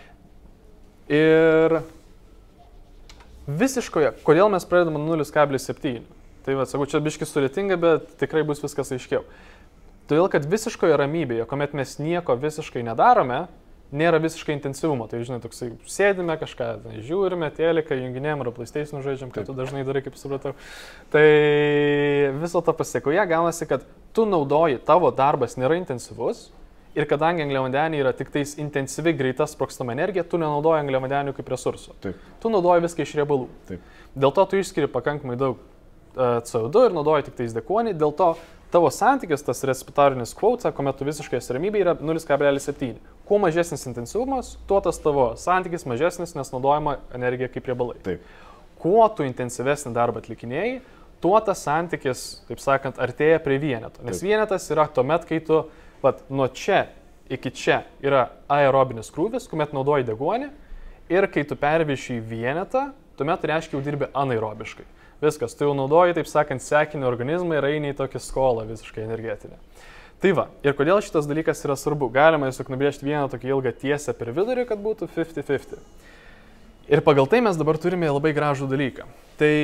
B: Ir visiškoje, kodėl mes pradedame nuo nulis kablelis septyni? Tai va, sakau, čia biški sudėtinga, bet tikrai bus viskas aiškiau. Todėl, kad visiškoje ramybėje, kuomet mes nieko visiškai nedarome, nėra visiškai intensyvumo. Tai, žinai, toksai sėdime kažką, tai, žiūrime, teliką, junginėjom ar PlayStation žaidžiam, kad tu dažnai darai, kaip supratau. Tai viso to pasiekoje gaunasi, kad tu naudoji, tavo darbas nėra intensyvus ir kadangi angliavandeniai yra tik tais intensyvi greita sprogstama energija, tu nenaudoji angliavandenių kaip resurso. Taip. Tu naudoji viską iš riebalų. Taip. Dėl to tu išskiri pakankamai daug uh, C O du ir naudoji tik tais deguonį, dėl to tavo santykis, tas respiratorinis quota, kuomet tu visiškai esi ramybė, yra nulis kablelis septyni. Kuo mažesnis intensyvumas, tuo tas tavo santykis mažesnis, nes naudojama energija kaip riebalai.
A: Taip.
B: Kuo tu intensyvesnį darbą atlikinėjai, tuo tas santykis, taip sakant, artėja prie vieneto. Nes taip. Vienetas yra tuomet, kai tu, vat, nuo čia iki čia yra aerobinis krūvis, kuomet naudoji deguonį, ir kai tu perveši į vienetą, tuomet tai reiškia jau dirbi anaerobiškai. Viskas, tu jau naudoji, taip sakant, sekinį organizmą ir eini į tokį skolą visiškai energetinę. Tai va, ir kodėl šitas dalykas yra svarbu? Galima tiesiog nubrėžti vieną tokį ilgą tiesę per vidurį, kad būtų penkdesimt penkdesimt. Ir pagal tai mes dabar turime labai gražų dalyką. Tai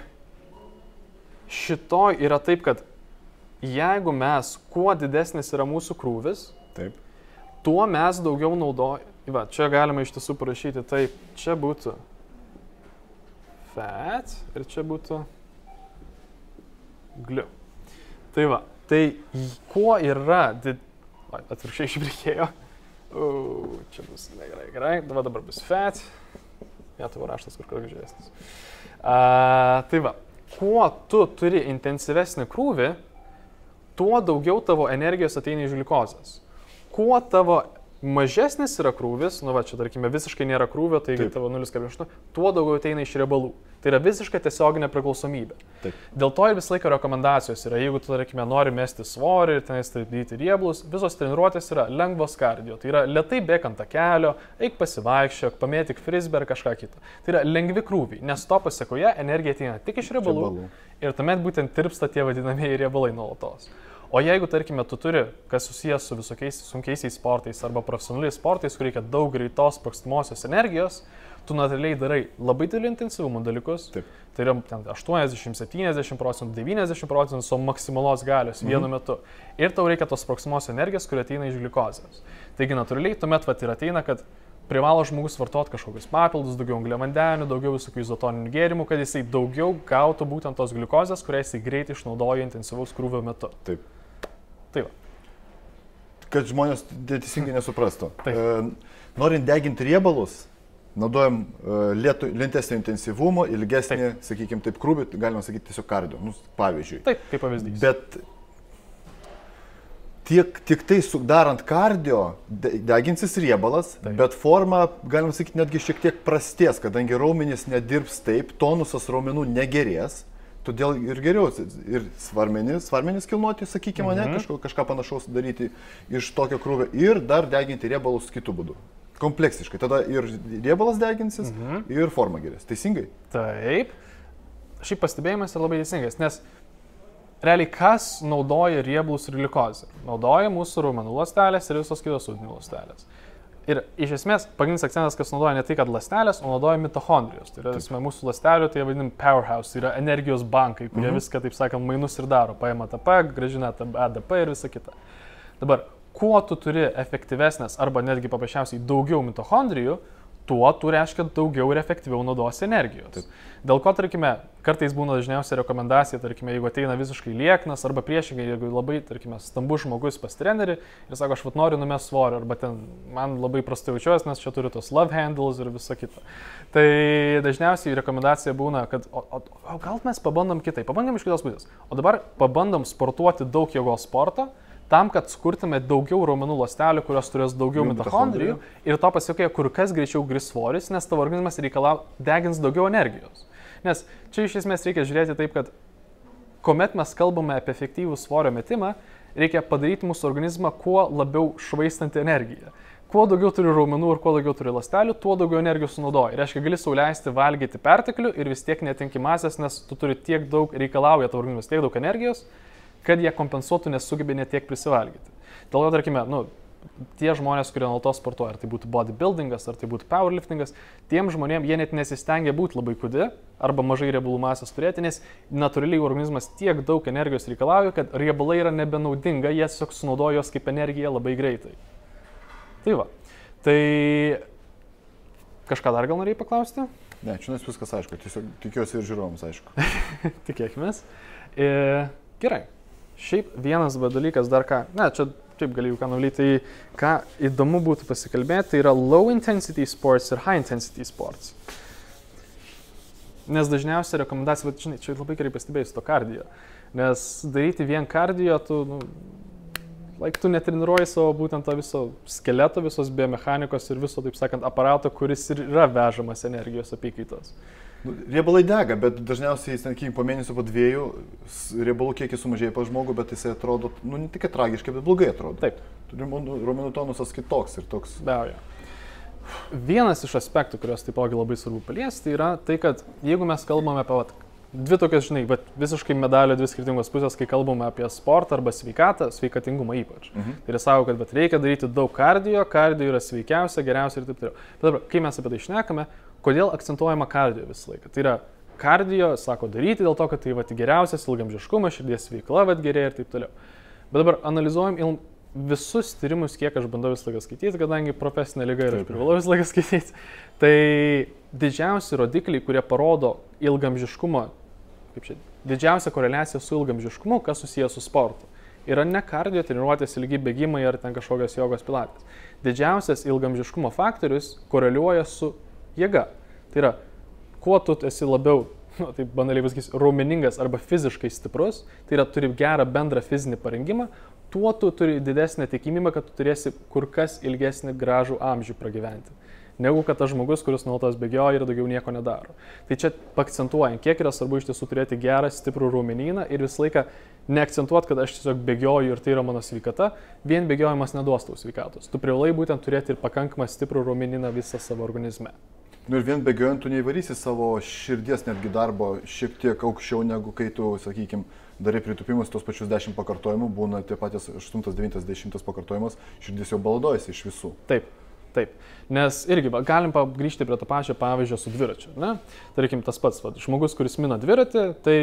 B: šito yra taip, kad jeigu mes, kuo didesnis yra mūsų krūvis,
A: taip.
B: Tuo mes daugiau naudojame. Va, čia galima iš tiesų parašyti taip, čia būtų fat ir čia būtų gliu. Tai va, tai kuo yra, did... va, atvirkščiai išbrikėjo. Uh, čia bus negerai, gerai, dabar, dabar bus fat. Ja, tavo raštas kur kur žiūrėsnis. Uh, tai va, kuo tu turi intensyvesnį krūvį, tuo daugiau tavo energijos ateina iš gliukozės. Kuo tavo mažesnis yra krūvis, nu va, čia tarkime visiškai nėra krūvio, taigi tavo nulis kablelis aštuoni, tuo daugiau ateina iš riebalų. Tai yra visiškai tiesioginė priklausomybė. Taip. Dėl to ir visą laiką rekomendacijos yra, jeigu tu, tarkime, nori mesti svorį ir tenais daryti riebalus, visos treniruotės yra lengvos kardio. Tai yra lėtai bėk ant takelio, eik pasivaikščiok, pamėtyk frisbee ar kažką kitą. Tai yra lengvi krūviai, nes to pasiekoje energija ateina tik iš riebalų, riebalų. Ir tuomet būtent tirpsta tie vadinamieji riebalai nuolatos. O jeigu, tarkime, tu turi, kas susijęs su visokiais sunkiaisiais sportais arba profesionaliais sportais, kur reikia daug greitos sprogstamosios energijos, tu natūraliai darai labai didelį intensyvumų dalykus. Taip. Tai yra ten aštuoniasdešimt, septyniasdešimt procentų, devyniasdešimt procentų su maksimalos galios mhm. vienu metu. Ir tau reikia tos sprogstamos energijos, kuri ateina iš gliukozės. Taigi natūraliai tuomet vat ir ateina, kad privalo žmogus vartoti kažkokius papildus, daugiau angliavandenių, daugiau visokių izotoninių gėrimų, kad jisai daugiau gautų būtent tos gliukozės, kurią jisai greitai išnaudoja intensyvaus krūvio metu.
A: Taip.
B: Tai va.
A: Kad žmonės teisingai nesuprastų. E, norint deginti riebalus, naudojam e, lėtų, lėtesnio intensyvumo, ilgesnį, taip. Sakykime, taip krūvį, galima sakyti tiesiog kardio, nu, pavyzdžiui.
B: Taip, kaip pavyzdys.
A: Bet tiek, tik tai sudarant kardio, deginsis riebalas, taip. Bet forma, galima sakyti, netgi šiek tiek prastės, kadangi raumenys nedirbs taip, tonusas raumenų negerės. Todėl ir geriau, ir svarmenis, svarmenis kilnuoti, sakykime, mhm. ne, kažko, kažką panašaus daryti iš tokio krūvio ir dar deginti riebalus kitų būdų. Kompleksiškai. Tada ir riebalas deginsis, mhm. ir forma gerės. Teisingai?
B: Taip. Šiaip pastebėjimas yra labai teisingas, nes realiai kas naudoja riebalus ir gliukozę? Naudoja mūsų raumenų ląstelės ir visos kitos audinių ląstelės. Ir iš esmės, pagrindinis akcentas, kas naudoja ne tai, kad ląstelės, o naudoja mitochondrijos. Tai yra, esmė, mūsų ląstelių, tai vadinam powerhouse, tai yra energijos bankai, kurie mhm. viską, taip sakant, mainus ir daro. Paima A T P, grąžina A D P ir visa kita. Dabar, kuo tu turi efektyvesnės arba netgi paprasčiausiai daugiau mitochondrijų, tuo tu reiškia daugiau ir efektyviau naudos energijos. Taip. Dėl ko, tarkime, kartais būna dažniausia rekomendacija, tarkime, jeigu ateina visiškai lieknas arba priešingai, jeigu labai, tarkime, stambus žmogus pas trenerį ir sako, aš vat noriu numest svorio, arba ten man labai prastai jaučiuosi, nes čia turiu tos love handles ir visa kita. Tai dažniausiai rekomendacija būna, kad o, o, o gal mes pabandom kitai, pabandom iš kitos pusės. O dabar pabandom sportuoti daug jėgos sporto, tam, kad skurtume daugiau raumenų ląstelių, kurios turės daugiau mitochondrijų ir to pasiekoje kur kas greičiau gris svoris, nes tavo organizmas reikalau degins daugiau energijos. Nes čia iš esmės reikia žiūrėti taip, kad kuomet mes kalbame apie efektyvų svorio metimą, reikia padaryti mūsų organizmą kuo labiau švaistantį energiją. Kuo daugiau turi raumenų ir kuo daugiau turi ląstelių, tuo daugiau energijos sunaudoji. Reiškia, gali sau leisti valgyti perteklių ir vis tiek netenki masės, nes tu turi tiek daug, reikalauja tavo organizmas tiek daug energijos, kad jie kompensuotų, nes sugebė netiek prisivalgyti. Dėl to, tarkime, nu, tie žmonės, kurie nuolatos sportuoja, ar tai būtų bodybuildingas, ar tai būtų powerliftingas, tiem žmonėm jie net nesistengia būti labai kūdi arba mažai riebalų masės turėti, nes natūraliai organizmas tiek daug energijos reikalauja, kad riebalai yra nebenaudinga, jie tiesiog sunaudoja jos kaip energiją labai greitai. Tai va. Tai kažką dar gal norėjai paklausti?
A: Ne, čia nes viskas aišku, tiesiog tikiuosi ir žiūrovams aišku.
B: Tikėkimės. E, gerai. Šiaip vienas dalykas dar ką, ne, čia taip galėjau ką nulyti, tai ką įdomu būtų pasikalbėti, tai yra low intensity sports ir high intensity sports. Nes dažniausiai rekomendacija, bet žinai, čia labai gerai pastebėjus to kardio. Nes daryti vien kardio, tu, nu, like, tu netreniruoji savo būtent to viso skeleto, visos biomechanikos ir viso, taip sakant, aparato, kuris ir yra vežamas energijos apykaitos.
A: Riebalai dega, bet dažniausiai, sakykime, po mėnesio, po dviejų riebalų kiekis sumažėja pas žmogų, bet jisai atrodo, nu, ne tik tragiškai, bet blogai atrodo.
B: Taip.
A: Raumenų tonusas kitoks ir toks.
B: Be abejo. Vienas iš aspektų, kuriuos taipogi labai svarbu paliesti, yra tai, kad jeigu mes kalbame apie vat, dvi tokias, žinai, bet visiškai medalio dvi skirtingos pusės, kai kalbame apie sportą arba sveikatą, sveikatingumą ypač. Mhm. Tai yra savo, kad bet reikia daryti daug kardio, kardio yra sveikiausia, geriausia ir taip toliau. Bet dabar, kai mes apie tai šnekame, kodėl akcentuojama kardio visą laiką? Tai yra kardio, sako, daryti dėl to, kad tai vat, geriausias ilgamžiškumas, širdies veikla vat, gerėja ir taip toliau. Bet dabar analizuojam il... visus tyrimus, kiek aš bandau visą laiką skaityti, kadangi profesinė lyga ir aš privalau visą laiką skaityti. Tai didžiausi rodikliai, kurie parodo ilgamžiškumą, kaip čia, didžiausia koreliacija su ilgamžiškumu, kas susijęs su sportu, yra ne kardio treniruotės, ilgi bėgimai ar ten kažkokios jogos pilates. Didžiausias ilgamžiškumo faktorius koreliuoja su jėga. Tai yra, kuo tu esi labiau, nu, taip banaliai pasakysiu, raumeningas arba fiziškai stiprus, tai yra turi gerą bendrą fizinį parengimą, tuo tu turi didesnę tikimybę, kad tu turėsi kur kas ilgesnį gražų amžių pragyventi, negu kad tas žmogus, kuris nuolatos bėgioja ir daugiau nieko nedaro. Tai čia pakcentuojant, kiek yra svarbu iš tiesų turėti gerą, stiprų raumenyną ir visą laiką neakcentuoti, kad aš tiesiog bėgioju ir tai yra mano sveikata, vien bėgiojimas neduos tau sveikatos. Tu privalai būtent turėti ir pakankamą stiprų raumenyną visą savo organizme.
A: Nu ir vien bėgiojant, tu neįvarysi savo širdies netgi darbo šiek tiek aukščiau, negu kai tu, sakykime, darai pritupimus, tos pačius dešimt pakartojimų, būna tie patys aštuntas, devintas, dešimtas pakartojimas, širdis jau baldojasi iš visų.
B: Taip, taip. Nes irgi galim grįžti prie to pačio pavyzdžio su dviračiu. Ne? Tarkim, tas pats, va, žmogus, kuris mina dviratį, tai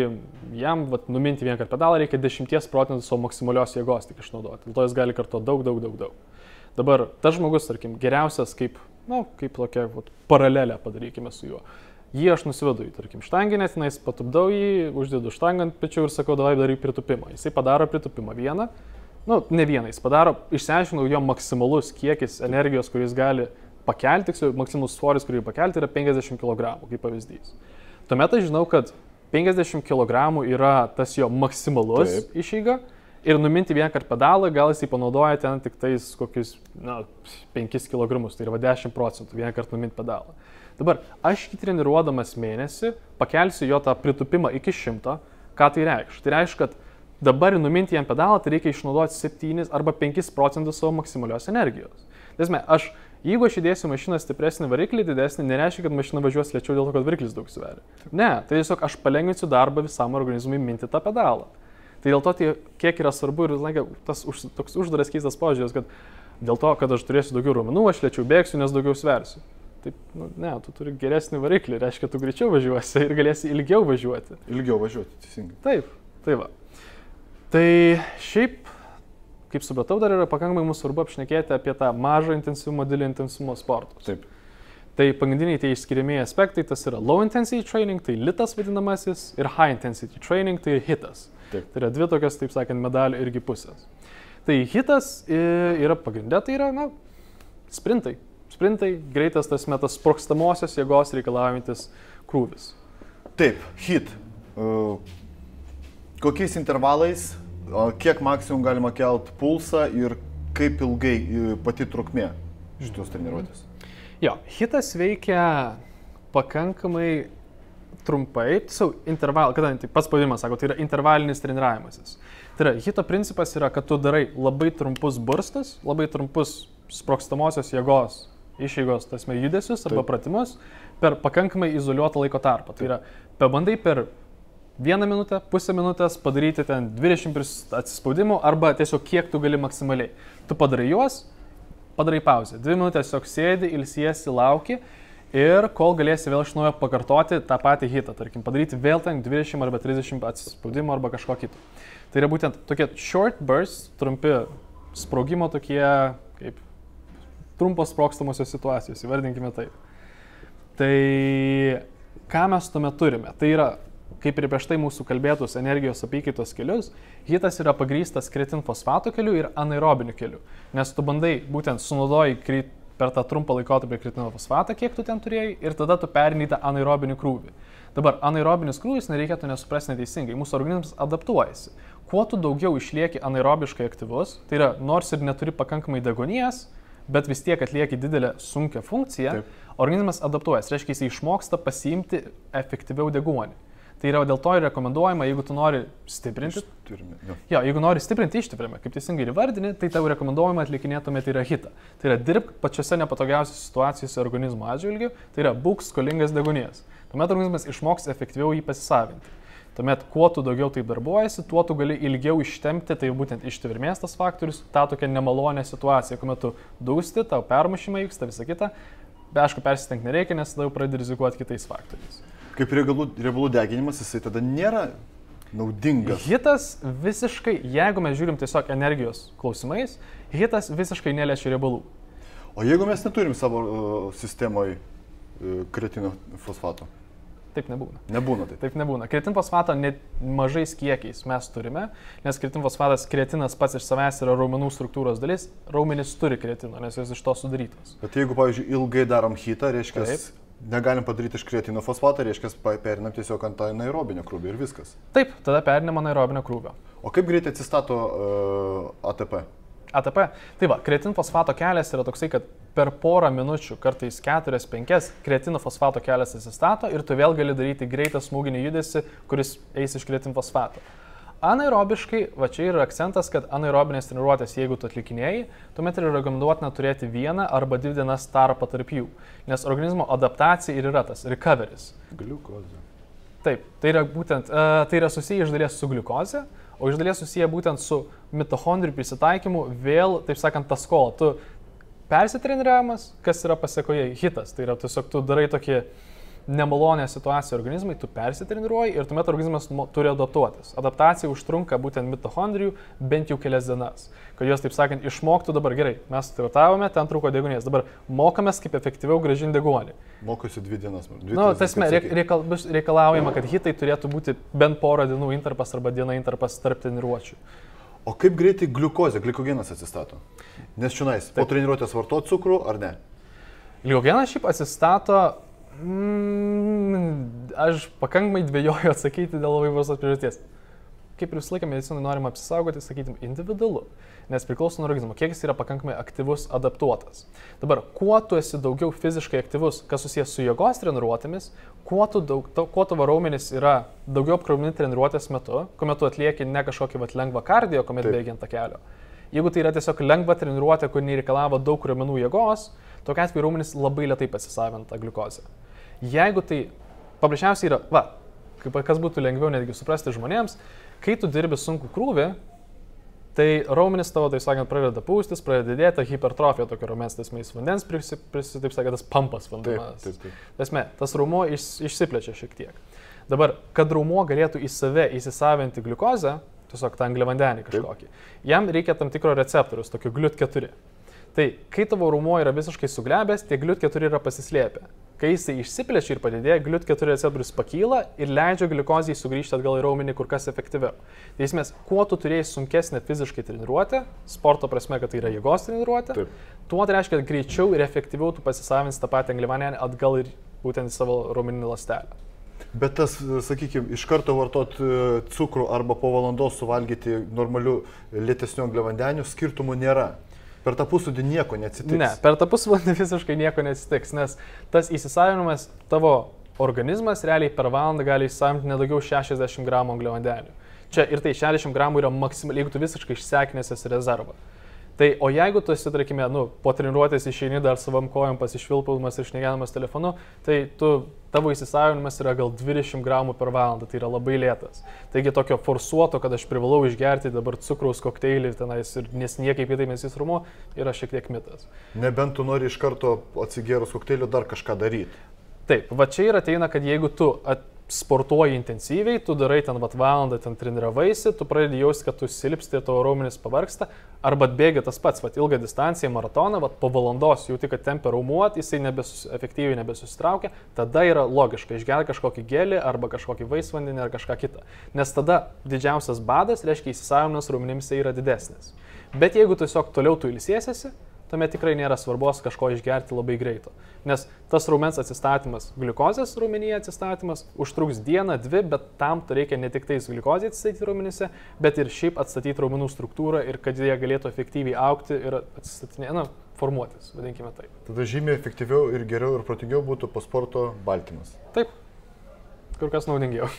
B: jam va, numinti vieną kartą pedalą reikia dešimties procentų savo maksimalios jėgos tik išnaudoti. Dėl to jis gali kartuoti daug, daug, daug, daug. Dabar tas žmogus, tarkim, geriausias kaip, na, kaip tokia va, paralelė padarykime su juo. Jį aš nusivedu į, tarkim, štanginę, tenais patupdau jį, uždedu štangą ant pečių ir sakau, davai darai pritupimą. Jisai padaro pritupimą vieną, nu, ne vieną, jis padaro, išsiaiškinau jo maksimalus kiekis energijos, kuris gali pakelti, tiksliau, maksimalus svoris, kurį pakelti, yra penkiasdešimt kilogramų, kaip pavyzdys. Tuomet aš žinau, kad penkiasdešimt kilogramų yra tas jo maksimalus Taip. Išeiga. Ir numinti vieną kartą pedalą, gal jisai panaudoja ten tik tais kokius, na, penkis kilogramus, tai yra dešimt procentų vieną kartą numinti pedalą. Dabar, aš jį treniruodamas mėnesį pakelsiu jo tą pritupimą iki šimto, ką tai reiškia? Tai reiškia, kad dabar numinti jam pedalą, tai reikia išnaudoti septynis arba penkis procentus savo maksimalios energijos. Tiesme, aš, jeigu aš įdėsiu mašiną stipresnį variklį, didesnį, nereiškia, kad mašina važiuos lėčiau dėl to, kad variklis daug sveria. Ne, tai tiesiog aš palengvinsiu darbą visam organizmui minti tą pedalą. Tai dėl to, tai, kiek yra svarbu ir laikia, tas už, toks uždaras keistas požiūris, kad dėl to, kad aš turėsiu daugiau raumenų, aš lėčiau bėgsiu, nes daugiau sversiu. Taip, nu, ne, tu turi geresnį variklį, reiškia, tu greičiau važiuosi ir galėsi ilgiau važiuoti.
A: Ilgiau važiuoti, teisingai.
B: Taip, tai va. Tai šiaip, kaip supratau, dar yra pakankamai mums svarbu apšnekėti apie tą mažo intensyvumo, didelio intensyvumo sportus.
A: Taip.
B: Tai pagrindiniai tie išskiriamieji aspektai, tas yra low intensity training, tai litas vadinamasis, ir high intensity training, tai hitas. Taip. Tai yra dvi tokios, taip sakant, medalio irgi pusės. Tai hitas yra pagrindė, tai yra, na, sprintai. Sprintai, greitas tas metas sprogstamosios jėgos reikalaujantis krūvis.
A: Taip, hit. Uh, kokiais intervalais, uh, kiek maksimum galima kelt pulsą ir kaip ilgai uh, pati trukmė šitos treniruotės?
B: Jo, hitas veikia pakankamai trumpai, tiesiog interval, kadangi pats pavadimas sako, tai yra intervalinis treniravimasis. Tai yra, hito principas yra, kad tu darai labai trumpus burstus, labai trumpus sprogstamosios jėgos išeigos, tasme, judesius arba Taip. Pratimus per pakankamai izoliuotą laiko tarpą. Tai yra, pabandai per vieną minutę, pusę minutės padaryti ten dvidešimt atsispaudimų arba tiesiog kiek tu gali maksimaliai. Tu padarai juos, padarai pauzę. Dvi minutės tiesiog sėdi, ilsiesi, lauki. Ir kol galėsi vėl iš naujo pakartoti tą patį hitą, tarkim, padaryti vėl ten dvidešimt arba trisdešimt atsispaudimų arba kažko kito. Tai yra būtent tokie short bursts, trumpi sprogimo tokie, kaip trumpos sprogstamosios situacijos, įvardinkime taip. Tai ką mes tuomet turime? Tai yra, kaip ir prieš tai mūsų kalbėtus energijos apykaitos kelius, hitas yra pagrįstas kreatinfosfato keliu ir anaerobiniu keliu, nes tu bandai būtent sunaudoji per tą trumpą laikotarpį kretino fosfatą, kiek tu ten turėjai, ir tada tu perini tą anaerobinį krūvį. Dabar anaerobinis krūvis nereikėtų nesuprasti neteisingai, mūsų organizmas adaptuojasi. Kuo tu daugiau išlieki anaerobiškai aktyvus, tai yra nors ir neturi pakankamai deguonies, bet vis tiek atlieki didelę sunkią funkciją, taip, organizmas adaptuojasi, reiškia jis išmoksta pasiimti efektyviau deguonį. Tai yra dėl to ir rekomenduojama, jeigu tu nori stiprinti, jo, jeigu nori stiprinti ištvermę, kaip teisingai ir vardini, tai tau rekomenduojama atlikinėtumėte yra hitą. Tai yra dirbk pačiose nepatogiausiose situacijose organizmo atžvilgiu, tai yra būk skolingas deguonies. Tuomet organizmas išmoks efektyviau jį pasisavinti. Tuomet, kuo tu daugiau taip darbuojasi, tuo tu gali ilgiau ištempti, tai būtent ištvermės tas faktorius, tą tokią nemalonę situaciją, kuomet tu dūsti, tau permušimai vyksta, visą kitą, be aišku persistengti nereikia, nes tada jau pradedi rizikuoti kitais faktoriais.
A: Kaip riebalų, riebalų deginimas, jisai tada nėra naudingas.
B: Hitas visiškai, jeigu mes žiūrim tiesiog energijos klausimais, hitas visiškai neliečia riebalų.
A: O jeigu mes neturim savo uh, sistemoje uh, kretino fosfato?
B: Taip nebūna.
A: Nebūna taip.
B: Taip nebūna. Kretin fosfatą net mažais kiekiais mes turime, nes kretin fosfatas, kretinas pats iš savęs yra raumenų struktūros dalis, raumenys turi kretino, nes jos iš to sudarytos.
A: Bet jeigu, pavyzdžiui, ilgai darom hitą, reiškia, negalim padaryti iš kretino fosfatą, reiškia, perinam tiesiog ant anaerobinio krūvio ir viskas.
B: Taip, tada perinam anaerobinio krūvio.
A: O kaip greitai atsistato uh, A T P?
B: A T P. Tai va, kretin fosfato kelias yra toksai, kad per porą minučių, kartais keturias penkias, kretino fosfato kelias atsistato ir tu vėl gali daryti greitą smūginį judesį, kuris eis iš kretin fosfato. Anaerobiškai, va čia yra akcentas, kad anaerobinės treniruotės, jeigu tu atlikinėjai, tuomet yra rekomenduotina turėti vieną arba dvi dienas tarpą tarp jų, nes organizmo adaptacija ir yra tas recoveris.
A: Gliukozė.
B: Taip, tai yra būtent, uh, tai yra susiję iš dalies su gliukoze, o iš dalies susiję būtent su mitochondrijų prisitaikymu vėl, taip sakant, tas skola. Tu persitreniravimas, kas yra pasiekoje hitas, tai yra tiesiog tu darai tokį nemalonę situaciją organizmai, tu persitreniruoji ir tuomet organizmas turi adaptuotis. Adaptacija užtrunka būtent mitochondrijų bent jau kelias dienas, kad jos, taip sakant, išmoktų dabar gerai, mes tratavome, ten trūko deguonies, dabar mokomės, kaip efektyviau grąžinti deguonį.
A: Mokosi dvi dienas. Dvi
B: Na, nu, tasme, reikal, reikalaujama, kad hitai turėtų būti bent porą dienų intarpas arba diena intarpas tarp treniruočių.
A: O kaip greitai gliukozė, glikogenas atsistato? Nes čionais, po treniruotės vartoti cukrų ar ne?
B: Glikogenas šiaip atsistato. Mm, aš pakankamai dvėjoju atsakyti dėl labai paprastos priežasties. Kaip ir visą laiką medicinai norime apsisaugoti, sakytum, individualu, nes priklauso nuo organizmo, kiek jis yra pakankamai aktyvus, adaptuotas. Dabar, kuo tu esi daugiau fiziškai aktyvus, kas susijęs su jėgos treniruotėmis, kuo, tu daug, to, kuo tavo raumenys yra daugiau apkraunami treniruotės metu, kuomet tu atlieki ne kažkokį vat, lengvą kardio, kuomet bėgi ant takelio. Jeigu tai yra tiesiog lengva treniruotė, kur nereikalavo daug raumenų jėgos, tokia atveju raumenys labai lėtai pasisavina tą gliukozę. Jeigu tai paprasčiausiai yra, va, kas būtų lengviau netgi suprasti žmonėms, kai tu dirbi sunkų krūvį, tai raumenys tavo, taip sakant, pradeda pūstis, pradeda didėti, hipertrofija tokio raumens, tas mais vandens, prisi, prisi, taip sakant, tas pampas vandenas. Taip, taip, taip. Tasme, tas raumo iš, išsiplečia šiek tiek. Dabar, kad raumo galėtų į save įsisavinti gliukozę, tiesiog tą angliavandenį kažkokį, taip, jam reikia tam tikro receptorius, tokio gliut keturi. Tai, kai tavo raumo yra visiškai suglebęs, tie gliut keturi yra pasislėpę. Kai jisai išsiplečia ir padidėja, gliut keturi receptorius pakyla ir leidžia gliukozijai sugrįžti atgal į raumenį kur kas efektyviau. Tai esmės, kuo tu turėjai sunkesnę fiziškai treniruotę, sporto prasme, kad tai yra jėgos treniruotė, taip, tuo tai reiškia, kad greičiau ir efektyviau tu pasisavinsi tą patį angliavandenį atgal ir būtent į savo raumeninį ląstelę.
A: Bet tas, sakykime, iš karto vartot cukrų arba po valandos suvalgyti normalių lėtesnių angliavandenių skirtumų nėra. Per tą pusvalandį nieko neatsitiks. Ne,
B: per tą pusvalandį visiškai nieko neatsitiks, nes tas įsisavinimas, tavo organizmas realiai per valandą gali įsisavinti nedaugiau šešiasdešimt gramų angliavandenių. Čia ir tai šešiasdešimt gramų yra maksimaliai, jeigu tu visiškai išsekinęs esi rezervą. Tai, o jeigu tu esi, tarkime, nu, po treniruotės išeini dar savam kojom pasišvilpamas ir šnekėdamas telefonu, tai tu, tavo įsisavinimas yra gal dvidešimt gramų per valandą, tai yra labai lėtas. Taigi tokio forsuoto, kad aš privalau išgerti dabar cukraus kokteilį tenais ir nes niekaip į tai mes įsrumu, yra šiek tiek mitas.
A: Nebent tu nori iš karto atsigėrus kokteilį dar kažką daryti.
B: Taip, va čia ir ateina, kad jeigu tu at... sportuoji intensyviai, tu darai ten vat valandą, ten treniravaisi, tu pradedi jausti, kad tu silpsti ir tavo raumenys pavargsta, arba bėgi tas pats, vat ilgą distanciją, maratoną, vat po valandos jauti, kad tempia raumuot, jisai nebesus, efektyviai nebesusitraukia, tada yra logiška išgerti kažkokį gelį arba kažkokį vaisvandenį ar kažką kitą. Nes tada didžiausias badas, reiškia įsisavinimas raumenims yra didesnis. Bet jeigu tiesiog toliau tu ilsiesiesi, tuomet tikrai nėra svarbos kažko išgerti labai greito. Nes tas raumens atsistatymas, gliukozės raumenyje atsistatymas, užtruks dieną, dvi, bet tam to reikia ne tik tais gliukozę atstatyti raumenyse, bet ir šiaip atstatyti raumenų struktūrą ir kad jie galėtų efektyviai augti ir atsistatinėti, na, formuotis, vadinkime taip.
A: Tada žymiai efektyviau ir geriau ir protingiau būtų po sporto baltymas.
B: Taip, kur kas naudingiau.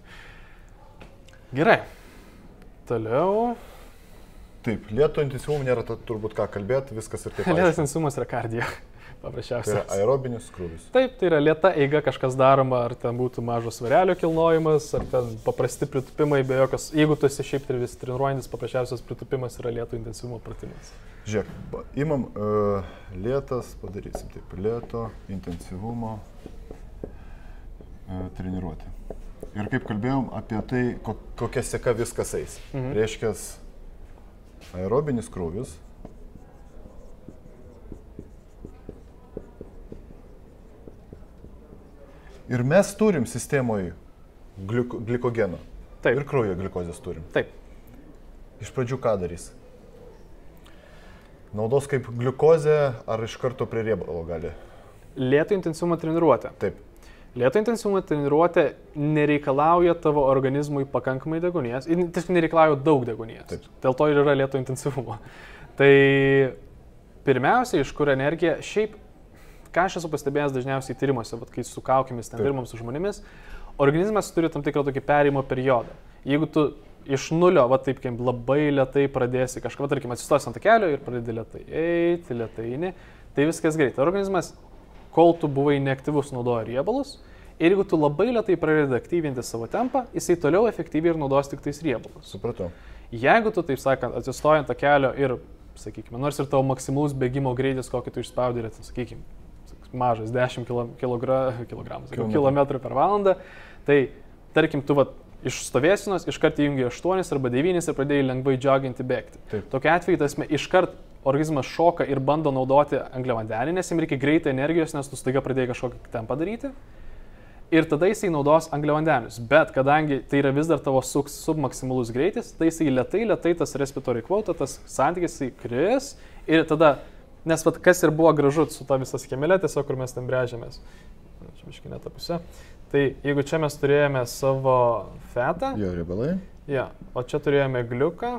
B: Gerai. Toliau.
A: Taip, lėto intensyvumo nėra turbūt ką kalbėti, viskas ir taip.
B: Lėtas intensyvumas yra kardio, paprasčiausiai.
A: Tai yra aerobinis krūvis.
B: Taip, tai yra lėta eiga kažkas daroma, ar ten būtų mažo svarelio kilnojimas, ar ten paprasti pritupimai, be jokios, jeigu tu esi šiaip vis treniruojantis, paprasčiausias pritupimas yra lėto intensyvumo pratimas.
A: Žiūrėk, imam uh, lėtas, padarysim taip, lėto intensyvumo uh, treniruotė. Ir kaip kalbėjom apie tai, ko, kokia seka viskas eis. Mhm. Reiškias, aerobinis krūvis. Ir mes turim sistemoje gliuko, glikogeno.
B: Taip.
A: Ir kraujo gliukozės turim.
B: Taip.
A: Iš pradžių ką darys? Naudos kaip gliukozė ar iš karto prie riebalo gali?
B: Lėto intensyvumo treniruotė.
A: Taip.
B: Lėto intensyvumo treniruotė nereikalauja tavo organizmui pakankamai deguonies, ir tiesiog nereikalauja daug deguonies.
A: Taip.
B: Dėl to ir yra lėto intensyvumo. Tai pirmiausia, iš kur energija, šiaip, ką aš esu pastebėjęs dažniausiai tyrimuose, vat, kai su kaukėmis ten dirbam su žmonėmis, organizmas turi tam tikrą tokį perėjimo periodą. Jeigu tu iš nulio, va taip kaip labai lėtai pradėsi kažką, va, tarkim, atsistosi ant kelio ir pradedi lėtai eiti, lėtai eini, tai viskas greitai. Organizmas, kol tu buvai neaktyvus, naudoja riebalus ir jeigu tu labai lėtai pradedi aktyvinti savo tempą, jisai toliau efektyviai ir naudos tik tais riebalus.
A: Supratau.
B: Jeigu tu, taip sakant, atsistoji ant kelio ir, sakykime, nors ir tavo maksimalus bėgimo greitis, kokį tu išspaudai, sakykime, mažas dešimt kilometrų per valandą, tai tarkim, tu va, iš stovėsinos iškart įjungi aštuonis arba devynis ir pradėjai lengvai džoginti bėgti. Taip. Tokiu atveju tas iškart organizmas šoka ir bando naudoti angliavandenį, nes jam reikia greitai energijos, nes tu staiga pradėjai kažkokį tempą daryti. Ir tada jisai naudos angliavandenius. Bet kadangi tai yra vis dar tavo submaksimalus greitis, tai jisai lėtai, lėtai tas respiratory quota, tas santykis jisai kris ir tada, nes vat, kas ir buvo gražu su ta visa schemelė, tiesiog kur mes ten brežiamės. Čia biškai ne ta pusė. Tai jeigu čia mes turėjome savo fetą.
A: Jo, riebalai.
B: Ja, o čia turėjome gliuką.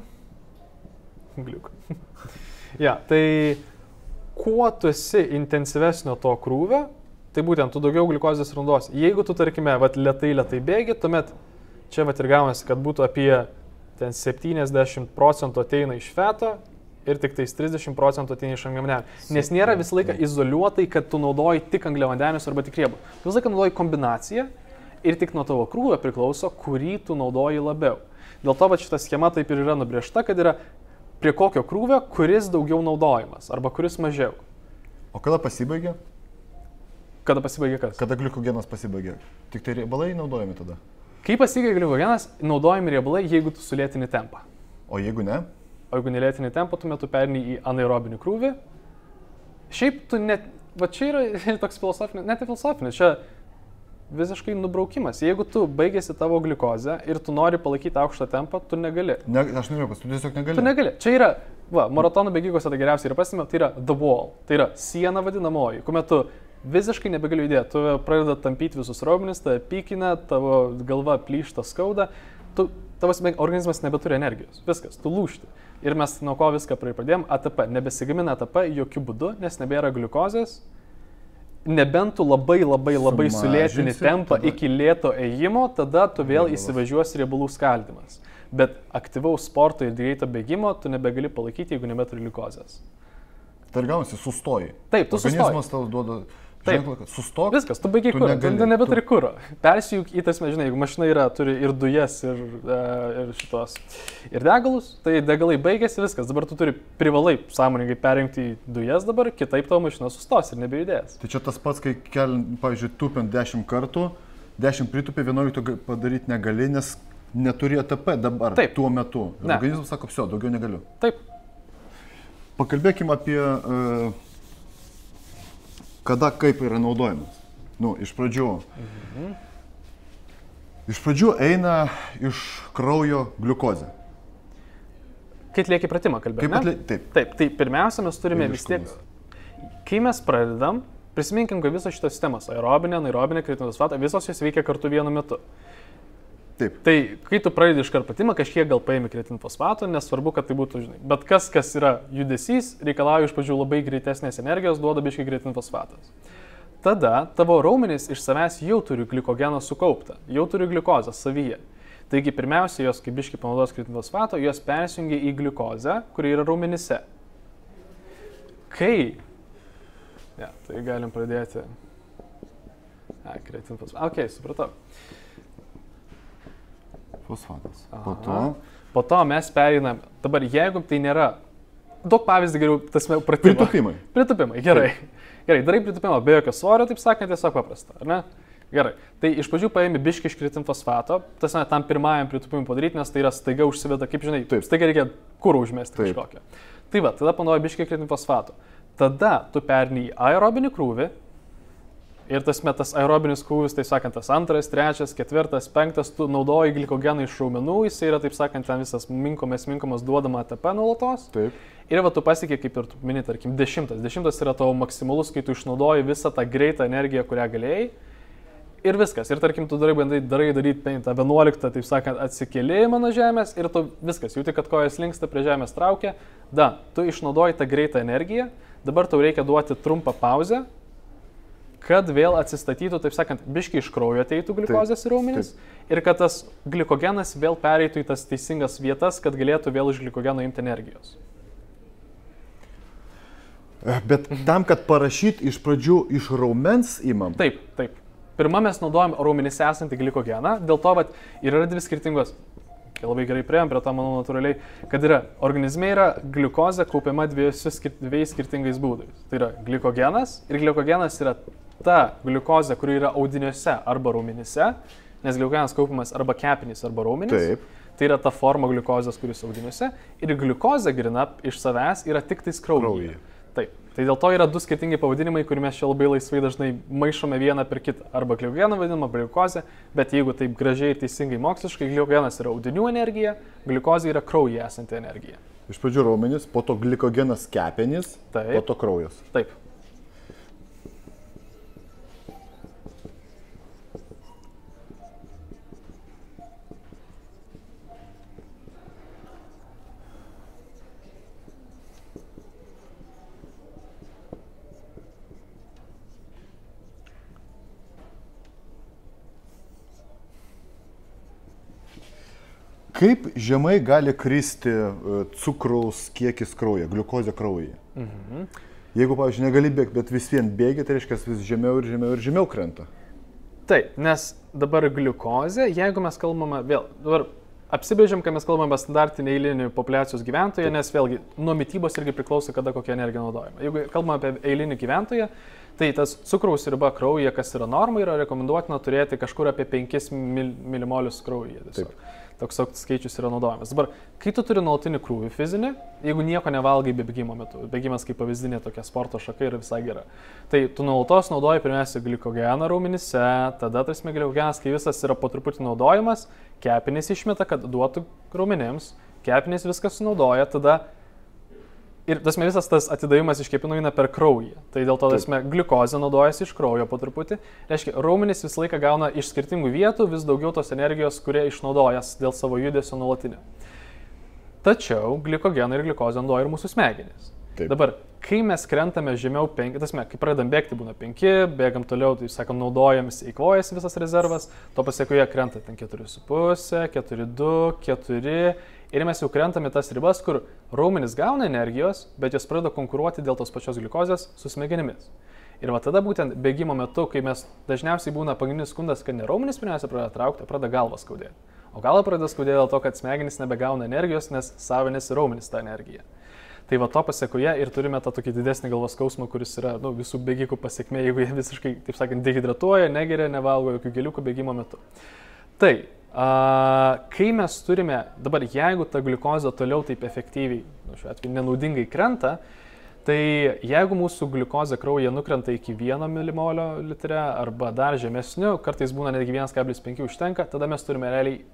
B: Gliuką. Ja, tai kuo tu esi intensyvesnio to krūvio, tai būtent tu daugiau gliukozės randuosi. Jeigu tu, tarkime, vat, lėtai, lėtai bėgi, tuomet čia vat, ir gaunasi, kad būtų apie ten septyniasdešimt procentų ateina iš feto ir tik tais trisdešimt procentų ateina iš angliavandenių. Nes nėra visą laiką izoliuotai, kad tu naudoji tik angliavandenius arba tik riebalus. Tu visą laiką naudoji kombinaciją ir tik nuo tavo krūvio priklauso, kurį tu naudoji labiau. Dėl to, kad šita schema taip ir yra nubrėžta, kad yra prie kokio krūvio, kuris daugiau naudojimas arba kuris mažiau.
A: O kada pasibaigia?
B: Kada pasibaigia kas?
A: Kada glikogenas pasibaigia? Tik tai riebalai naudojami tada?
B: Kai pasibaigia glikogenas, naudojami riebalai, jeigu tu sulėtini tempą.
A: O jeigu ne?
B: O jeigu nelėtini tempą, tu metu perni į anaerobinį krūvį. Šiaip tu net, va čia yra toks filosofinis, net filosofinis, čia visiškai nubraukimas. Jeigu tu baigėsi tavo gliukozę ir tu nori palaikyti aukštą tempą, tu negali.
A: Ne, aš nežinau, tu tiesiog negali.
B: Tu negali. Čia yra, va, maratonų bėgikose tai geriausiai yra pasimė, tai yra the wall, tai yra siena vadinamoji, kuomet tu visiškai nebegali judėti, tu pradeda tampyti visus raumenis, tave pykina, tavo galva plyšta, skauda, tu, tavo organizmas nebeturi energijos, viskas, tu lūšti. Ir mes nuo ko viską pradėjom, A T P, nebesigamina A T P jokių būdų, nes nebėra gliukozės. Nebent tu labai labai labai sulėtini tempą tada iki lėto ėjimo, tada tu vėl Riebalas. Įsivažiuos riebalų skaldymas. Bet aktyvaus sporto ir greito bėgimo tu nebegali palaikyti, jeigu nebeturi gliukozės.
A: Tai ir gaunasi, sustoji.
B: Taip, tu sustoji.
A: Organizmas tau duoda ženklą, kad sustok.
B: Viskas, tu baigiai kurą, tu, tu nebeturi tu... kurą. Persijung į tas, žinai, jeigu mašina yra, turi ir dujas, ir, ir šitos, ir degalus, tai degalai baigėsi, viskas. Dabar tu turi privalai sąmoningai perjungti į dujas dabar, kitaip tavo mašina sustos ir nebejudės.
A: Tai čia tas pats, kai keliant, pavyzdžiui, tupiant dešimt kartų, dešimt pritupį vienoj tu padaryti negali, nes neturi A T P dabar, taip, tuo metu. Ne. Organizmas sako, psio, daugiau negaliu.
B: Taip.
A: Pakalbėkime apie uh, kada kaip yra naudojamas. Nu, iš pradžių. Mhm. Iš pradžių eina iš kraujo gliukozė.
B: kai atlieki pratimą kalbėti.
A: Atlie... Taip.
B: Taip, tai pirmiausia mes turime vis tiek, kai mes pradedam, prisiminkim, kad visos šitos sistemas, aerobinė, anaerobinė, kritinio fosfato, visos jos veikia kartu vienu metu.
A: Taip.
B: Tai kai tu pradedi iškart pratimą, kažkiek gal paimi kritinio fosfato, nesvarbu, kad tai būtų, žinai, bet kas, kas yra judesys, reikalauja iš pradžių labai greitesnės energijos, duoda biškai kritinio fosfatas. Tada tavo raumenys iš savęs jau turi glikogeną sukauptą, jau turi gliukozę savyje. Taigi pirmiausia, jos kaip biškai panaudos kritinio fosfato, jos persijungia į gliukozę, kuri yra raumenyse. Kai... Ja, tai galim pradėti... A, kritinio fosfato. Ok, supratau.
A: Fosfatas.
B: Po to... Po to mes pereinam... Dabar, jeigu tai nėra... Daug pavyzdį geriau, tas pratimą.
A: Pritupimai.
B: Pritupimai, gerai. Taip. Gerai, darai pritupimą be jokio svorio, taip sakant, tiesiog paprasta, ar ne? Gerai, tai iš pradžių paimi biškį iš kritinio fosfato, tas ne, tam pirmajam pritupimui padaryti, nes tai yra staiga užsiveda, kaip žinai, taip, staiga reikia kurų užmesti taip. Kažkokią. Tai va, tada panaudoji biškį kritinio fosfato. Tada tu perni į aerobinį krūvį ir tas metas aerobinis krūvis, tai sakant, tas antras, trečias, ketvirtas, penktas, tu naudoji glikogeną iš raumenų, jis yra, taip sakant, ten visas minkomas, minkomas duodama A T P nuolatos. Taip. Ir va, tu pasiekė, kaip ir tu mini, tarkim, dešimtas. Dešimtas yra tavo maksimalus, kai tu išnaudoji visą tą greitą energiją, kurią galėjai. Ir viskas. Ir tarkim, tu darai, bandai, darai daryti tą vienuoliktą, taip sakant, atsikėlėjimą nuo žemės ir tu viskas. Jauti, kad kojas linksta prie žemės traukia. Da, tu išnaudoji tą greitą energiją. Dabar tau reikia duoti trumpą pauzę, kad vėl atsistatytų, taip sakant, biškai iš kraujo ateitų gliukozės į raumenis. Ir kad tas glikogenas vėl pereitų į tas teisingas vietas, kad galėtų vėl iš glikogeno imti energijos.
A: Bet tam, kad parašyti iš pradžių iš raumens imam.
B: Taip, taip. Pirma mes naudojam raumenyse esantį glikogeną, dėl to vat, yra dvi skirtingos, labai gerai priėjom prie to, manau, natūraliai, kad yra, organizme yra gliukozė kaupiama dviejais skirtingais būdais. Tai yra glikogenas ir glikogenas yra ta gliukozė, kuri yra audiniuose arba raumenyse, nes glikogenas kaupiamas arba kepenys arba raumenys. Taip. Tai yra ta forma gliukozės, kuris audiniuose. Ir gliukozė grina iš savęs yra tik tais kraujyje. Taip. Tai dėl to yra du skirtingi pavadinimai, kur mes čia labai laisvai dažnai maišome vieną per kitą. Arba glikogeną vadinama, arba gliukozė, bet jeigu taip gražiai ir teisingai moksliškai, glikogenas yra audinių energija, gliukozė yra kraujyje esanti energija.
A: Iš pradžių raumenys, po to glikogenas kepenys, taip. Po to kraujas.
B: Taip.
A: Kaip žemai gali kristi cukraus kiekis kraujyje, gliukozė kraujyje? Mhm. Jeigu, pavyzdžiui, negali bėgti, bet vis vien bėgi, tai reiškia vis žemiau ir žemiau ir žemiau krenta.
B: Taip, nes dabar gliukozė, jeigu mes kalbame, vėl, dabar apsibrėžiam, kai mes kalbame apie standartinį eilinį populiacijos gyventoją, taip. Nes vėlgi nuo mitybos irgi priklauso, kada kokia energija naudojama. Jeigu kalbame apie eilinį gyventoją, tai tas cukraus riba kraujyje, kas yra norma, yra rekomenduotina turėti kažkur apie penkis milimolius kraujyje. Tiesiog. Toks skaičius yra naudojamas. Dabar, kai tu turi nuolatinį krūvį fizinį, jeigu nieko nevalgai be bėgimo metu, bėgimas kaip pavyzdinė tokia sporto šaka yra visai gera, tai tu nuolatos naudoji pirmiausia glikogeną raumenyse, tada tas glikogenas, kai visas yra po truputį naudojamas, kepenys išmeta, kad duotų raumenims, kepenys viskas sunaudoja, tada ir tasme visas tas atidavimas iš kepenų eina per kraują. Tai dėl to tasme gliukozė naudojasi iš kraujo po truputį. Reiškia, raumenys visą laiką gauna iš skirtingų vietų vis daugiau tos energijos, kurie išnaudojas dėl savo judesio nuolatinio. Tačiau glikogeną ir gliukozę naudoja ir mūsų smegenys. Taip. Dabar, kai mes krentame žemiau penki, tasme, kai pradedam bėgti būna penki, bėgam toliau, tai sakom, naudojams, eikvojas visas rezervas, to pasiekoje krenta ten keturi su puse, keturi du, keturi. Ir mes jau krentame tas ribas, kur raumenys gauna energijos, bet jos pradeda konkuruoti dėl tos pačios gliukozės su smegenimis. Ir va tada būtent bėgimo metu, kai mes dažniausiai būna pagrindinis skundas, kad ne raumenys pirmiausia pradeda traukti, pradeda galvą skaudėti. O galvą pradeda skaudėti dėl to, kad smegenys nebegauna energijos, nes savinasi raumenys tą energiją. Tai va to pasiekoje ir turime tą tokį didesnį galvos skausmą, kuris yra nu, visų bėgikų pasiekmė, jeigu jie visiškai, taip sakant, dehidratuoja, negeria, nevalgo jokių gėliukų bėgimo metu. Tai A, kai mes turime, dabar jeigu ta gliukozė toliau taip efektyviai, nu, šiuo atveju nenaudingai krenta, tai jeigu mūsų gliukozė kraujyje nukrenta iki vieno milimolio litre arba dar žemesniu, kartais būna netgi vienas kablelis penki užtenka, tada mes turime realiai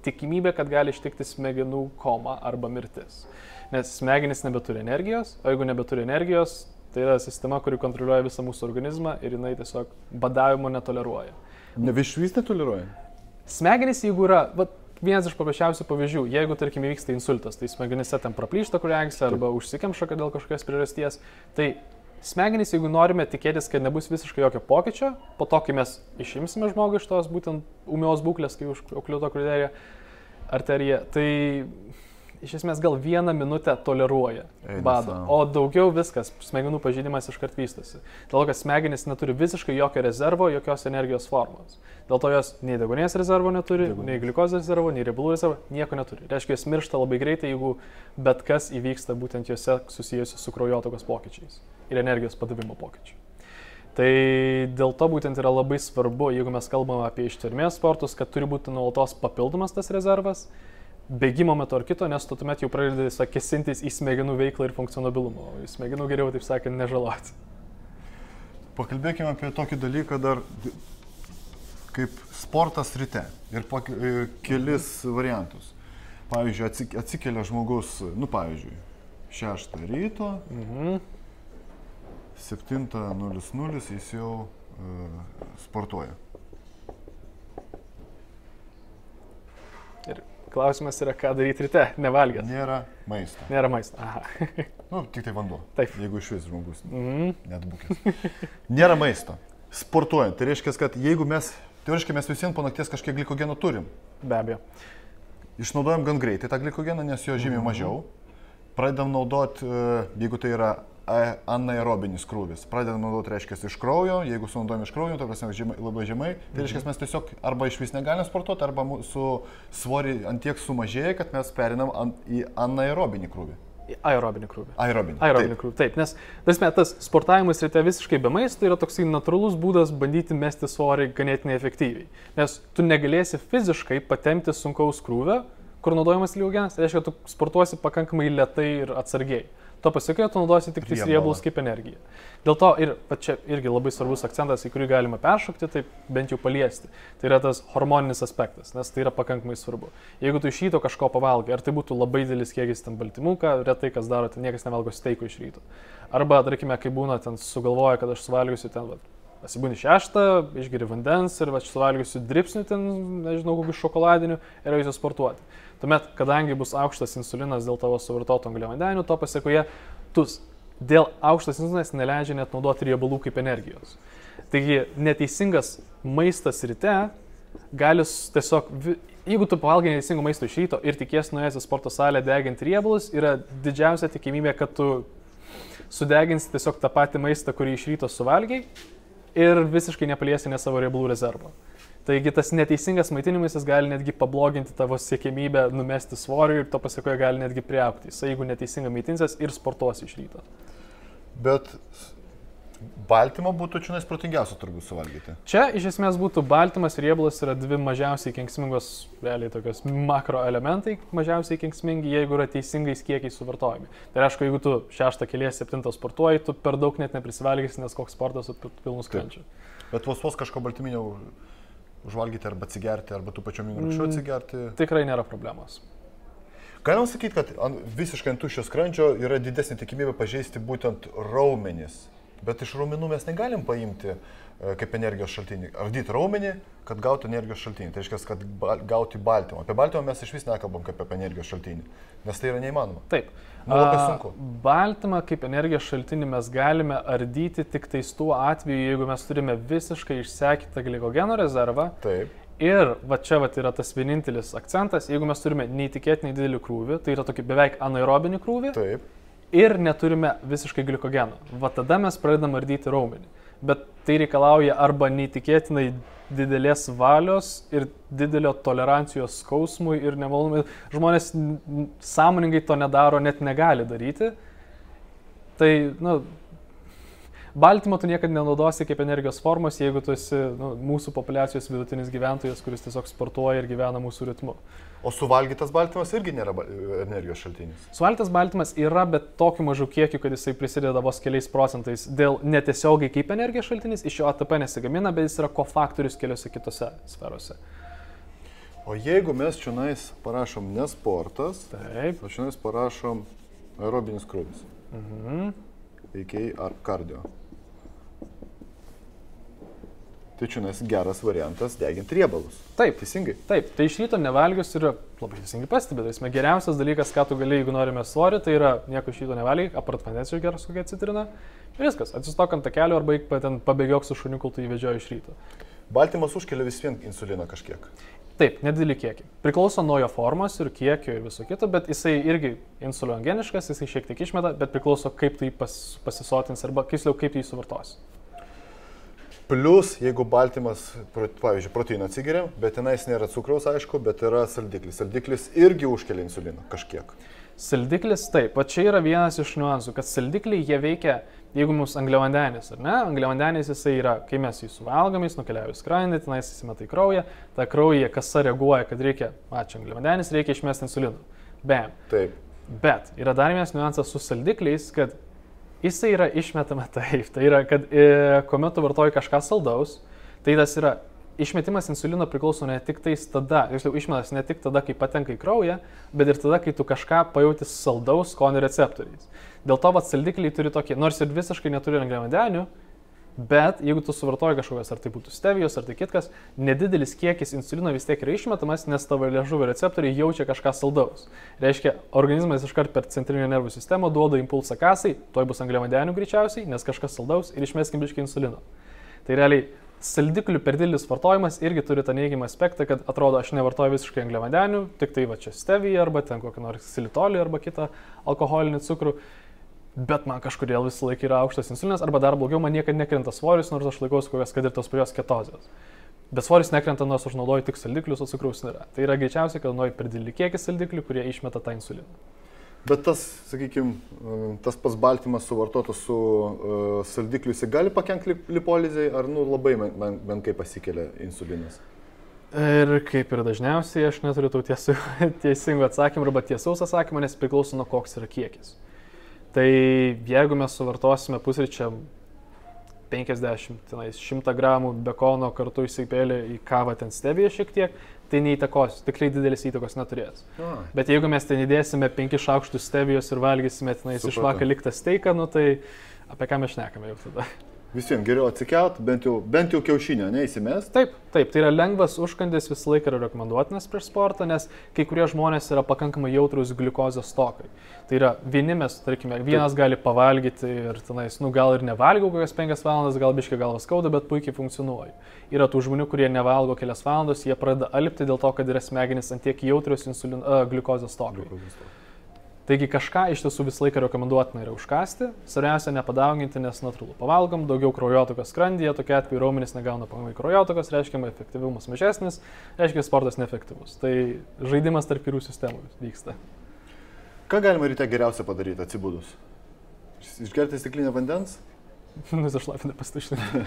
B: tikimybė, kad gali ištikti smegenų koma arba mirtis. Nes smegenys nebeturi energijos, o jeigu nebeturi energijos, tai yra sistema, kuri kontroliuoja visą mūsų organizmą ir jinai tiesiog badavimo netoleruoja.
A: Ne višvys netoleruoja?
B: Smegenys, jeigu yra, va, vienas iš paprasčiausių pavyzdžių, jeigu, tarkim, įvyksta insultas, tai smegenyse ten praplyšta kraujagyslė arba užsikemša dėl kažkokios priežasties, tai smegenys, jeigu norime tikėtis, kad nebus visiškai jokio pokyčio, po to, kai mes išimsime žmogų iš tos būtent ūmios būklės, kai užkliuto arterija, tai iš esmės gal vieną minutę toleruoja badą, o daugiau viskas, smegenų pažeidimas iškart vystosi. Dėl to, kad smegenys neturi visiškai jokio rezervo, jokios energijos formos. Dėl to jos nei deguonies rezervo neturi, Degun. nei gliukozės rezervo, nei riebalų rezervo, nieko neturi. Reiškia, jos miršta labai greitai, jeigu bet kas įvyksta būtent jose susijusi su kraujotakos pokyčiais ir energijos padavimo pokyčiai. Tai dėl to būtent yra labai svarbu, jeigu mes kalbame apie ištvermės sportus, kad turi būti nuolatos papildomas tas rezervas, bėgimo metu ar kito, nes tu tuomet jau pradedi kesintis į smegenų veiklą ir funkcionabilumą, o į smegenų geriau, taip sakant, nežaloti.
A: Pakalbėkime apie tokį dalyką dar kaip sportas ryte ir kelis variantus. Pavyzdžiui, atsikelia žmogus, nu pavyzdžiui, šeštą ryto, mhm. septintą nulis nulis jis jau uh, sportuoja.
B: Ir klausimas yra, ką daryti ryte, nevalgęs.
A: Nėra maisto.
B: Nėra maisto. Aha.
A: Nu, tik tai vanduo.
B: Taip.
A: Jeigu iš vis žmogus, mm. net būkės. Nėra maisto. Sportuojant. Tai reiškia, kad jeigu mes, teoriškai mes visiems po nakties kažkiek glikogeno turim.
B: Be abejo.
A: Išnaudojam gan greitai tą glikogeną, nes jo žymiai mm. mažiau. Pradedam naudoti, jeigu tai yra anaerobinis krūvis. Pradedam naudoti, reiškia, iš kraujo, jeigu sunaudojam iš kraujo, tai prasme žemai, labai žemai, tai reiškia, mes tiesiog arba iš vis negalim sportuoti, arba mūsų svorį antiek sumažėja, kad mes perinam an, į anaerobinį krūvį.
B: Aerobinį krūvį.
A: Aerobinį.
B: Aerobinį taip. krūvį, taip, nes tasme, tas sportavimas ryte visiškai be maisto yra toksai natūralus būdas bandyti mesti svorį ganėtinai efektyviai. Nes tu negalėsi fiziškai patempti sunkaus krūvio, kur naudojamas glikogenas, tai reiškia, tu sportuosi pakankamai lėtai ir atsargiai. To pasiekoje tu naudosi tik tais riebalus kaip energiją. Dėl to ir čia irgi labai svarbus akcentas, į kurį galima peršokti, taip bent jau paliesti. Tai yra tas hormoninis aspektas, nes tai yra pakankamai svarbu. Jeigu tu iš ryto kažko pavalgai, ar tai būtų labai didelis kiekis ten baltymų, ką retai kas daro, tai niekas nevalgo steiko iš ryto. Arba, tarkime, kai būna ten sugalvoja, kad aš suvalgysiu ten, va, pasibūni šeštą, išgeri vandens ir va, suvalgysiu dripsnių ten, nežinau, kokių šokoladinių ir eisiu sportuoti. Tuomet, kadangi bus aukštas insulinas dėl tavo suvartoto angliavandenių, to pasiekoje tu dėl aukštas insulinas neleidžia net naudoti riebalų kaip energijos. Taigi neteisingas maistas ryte gali tiesiog, jeigu tu pavalgai neteisingų maisto iš ryto ir tikies nuėjęs į sporto salę deginti riebalus, yra didžiausia tikimybė, kad tu sudeginsi tiesiog tą patį maistą, kurį iš ryto suvalgiai ir visiškai nepaliesi ne savo riebalų rezervo. Taigi tas neteisingas maitinimas gali netgi pabloginti tavo siekimybę numesti svorį ir to pasiekoje gali netgi priaugti. Jis, jeigu neteisingai maitinsies ir sportuosi iš ryto.
A: Bet baltymo būtų čia protingiausia turbūt suvalgyti.
B: Čia iš esmės būtų baltymas ir riebalas yra dvi mažiausiai kenksmingos, realiai tokios makroelementai, mažiausiai kenksmingi, jeigu yra teisingais kiekiais suvartojami. Tai reiškia, jeigu tu šeštą kelies septintą sportuoji, tu per daug net neprisivalgysi, nes koks sportas su pilnu skrandžiu.
A: Bet vos vos kažko baltyminio užvalgyti arba atsigerti, arba tų pačių mingrūkščių atsigerti.
B: Tikrai nėra problemos.
A: Galima sakyti, kad ant, visiškai ant tuščio skrandžio yra didesnė tikimybė pažeisti būtent raumenis. Bet iš raumenų mes negalim paimti e, kaip energijos šaltinį. Ardyti raumenį, kad gautų energijos šaltinį. Tai reiškia, kad ba, gauti baltymą. Apie baltymą mes iš vis nekalbam kaip apie energijos šaltinį. Nes tai yra neįmanoma.
B: Taip.
A: Nu, labai sunku.
B: Baltymą kaip energijos šaltinį mes galime ardyti tik tais tuo atveju, jeigu mes turime visiškai išsekytą glikogeno rezervą.
A: Taip.
B: Ir va čia va yra tas vienintelis akcentas, jeigu mes turime neįtikėtinai didelį krūvį, tai yra tokį beveik anaerobinį krūvį.
A: Taip.
B: Ir neturime visiškai glikogeno. Va tada mes pradedam ardyti raumenį. Bet tai reikalauja arba neįtikėtinai didelės valios ir didelio tolerancijos skausmui ir nemalonumui. Žmonės sąmoningai to nedaro, net negali daryti. Tai, nu, baltymo tu niekada nenaudosi kaip energijos formos, jeigu tu esi nu, mūsų populiacijos vidutinis gyventojas, kuris tiesiog sportuoja ir gyvena mūsų ritmu.
A: O suvalgytas baltymas irgi nėra energijos šaltinis?
B: Suvalgytas baltymas yra, bet tokiu mažu kiekiu, kad jisai prisideda vos keliais procentais. Dėl netiesiogiai kaip energijos šaltinis, iš jo A T P nesigamina, bet jis yra kofaktorius keliose kitose sferose.
A: O jeigu mes čionais parašom ne sportas,
B: taip,
A: o čionais parašom aerobinis krūvis.
B: Mhm.
A: Veikiai ar kardio. Tai čionais geras variantas deginti riebalus.
B: Taip,
A: teisingai.
B: Taip, tai iš ryto nevalgius yra labai teisingai pastebėtas. Geriausias dalykas, ką tu gali, jeigu norime svorį, tai yra nieko iš ryto nevalgyk, apart vandens išgeras kokia citrina. Ir viskas, atsistok ant takelio arba ten pabėgiok su šuniu, kol tu įvedžioji iš ryto.
A: Baltymas užkelia vis vien insuliną kažkiek.
B: Taip, nedidelį kiekį. Priklauso nuo jo formos ir kiekio ir viso kito, bet jisai irgi insulinogeniškas, jisai šiek tiek išmeta, bet priklauso kaip tai pas, pasisotins arba kisliau kaip tai suvartosi.
A: Plius, jeigu baltymas, pavyzdžiui, proteiną atsigeriam, bet tenais nėra cukraus, aišku, bet yra saldiklis. Saldiklis irgi užkelia insuliną kažkiek.
B: Saldiklis, taip, o čia yra vienas iš niuansų, kad saldikliai jie veikia, jeigu mums angliavandenis, ar ne? Angliavandenis jisai yra, kai mes jį suvalgome, jis nukeliauja į skrandį, tenais įsimeta į kraują, ta kraujyje kasa reaguoja, kad reikia, ačiū, angliavandenis, reikia išmesti insuliną. Bam.
A: Taip.
B: Bet yra dar vienas niuansas su saldikliais, kad jisai yra išmetama taip, tai yra, kad e, kuomet tu vartoji kažką saldaus, tai tas yra išmetimas insulino priklauso ne tik tais tada, tiksliau išmetas ne tik tada, kai patenka į kraują, bet ir tada, kai tu kažką pajauti saldaus skonio receptoriais. Dėl to, kad saldikliai turi tokį, nors ir visiškai neturi angliavandenių, bet jeigu tu suvartoji kažkokias, ar tai būtų stevijos, ar tai kitkas, nedidelis kiekis insulino vis tiek yra išmetamas, nes tavo liežuvio receptoriai jaučia kažką saldaus. Reiškia, organizmas iškart per centrinę nervų sistemą duoda impulsą kasai, toj bus angliavandenių greičiausiai, nes kažkas saldaus ir išmeskim biškį insulino. Tai realiai saldiklių per didelis vartojimas irgi turi tą neigiamą aspektą, kad atrodo, aš nevartoju visiškai angliavandenių, tik tai va čia stevija arba ten kokį nors xilitolį arba kitą alkoholinį cukrų. Bet man kažkodėl visą laiką yra aukštas insulinas, arba dar blogiau, man niekada nekrenta svoris, nors aš laikausi kokios, kad ir tos pačios ketozės. Bet svoris nekrenta, nors aš naudoju tik saldiklius, o cukraus nėra. Tai yra greičiausiai, kad naudoju per didelį kiekį saldiklių, kurie išmeta tą insuliną.
A: Bet tas, sakykime, tas pats baltymas suvartotas su uh, saldikliu, jis gali pakenkti lipolizei, ar nu, labai men, men, menkai pasikelia insulinas?
B: Ir kaip ir dažniausiai, aš neturiu tų tiesų, teisingų atsakymų arba tiesaus atsakymų, nes priklauso nuo koks yra kiekis. Tai jeigu mes suvartosime pusryčiam penkiasdešimt, šimtą gramų bekono kartu įsipėlę į kavą ten stevija šiek tiek, tai neįtakos, tikrai didelis įtakos neturės. A. Bet jeigu mes ten įdėsime penkis šaukštus stevijos ir valgysime tenais iš vakar liktą steiką, nu tai apie ką mes šnekame jau tada.
A: Vis vien geriau atsikelt, bent jau, bent jau kiaušinio, neįsimest.
B: Taip, taip, tai yra lengvas užkandis, visą laiką yra rekomenduotinas prieš sportą, nes kai kurie žmonės yra pakankamai jautrus gliukozės stokai. Tai yra vieni mes, tarkime, vienas taip. Gali pavalgyti ir tenais, nu gal ir nevalgau kokias penkias valandas, gal biškai galvas skauda, bet puikiai funkcionuoja. Yra tų žmonių, kurie nevalgo kelias valandas, jie pradeda alpti dėl to, kad yra smegenys ant tiek jautrios insulin, uh, gliukozės stokai. Taigi kažką iš tiesų visą laiką rekomenduotina yra užkasti, svarbiausia nepadauginti, nes natūralu. Pavalgom daugiau kraujotakos skrandyje, tokia atveju raumenys negauna pakankamai kraujotakos, reiškia efektyvumas mažesnis, reiškia sportas neefektyvus. Tai žaidimas tarp įvairių sistemų vyksta.
A: Ką galima ryte geriausia padaryti atsibudus? Išgerti stiklinę vandens?
B: Nusišlapinti pastuštinti.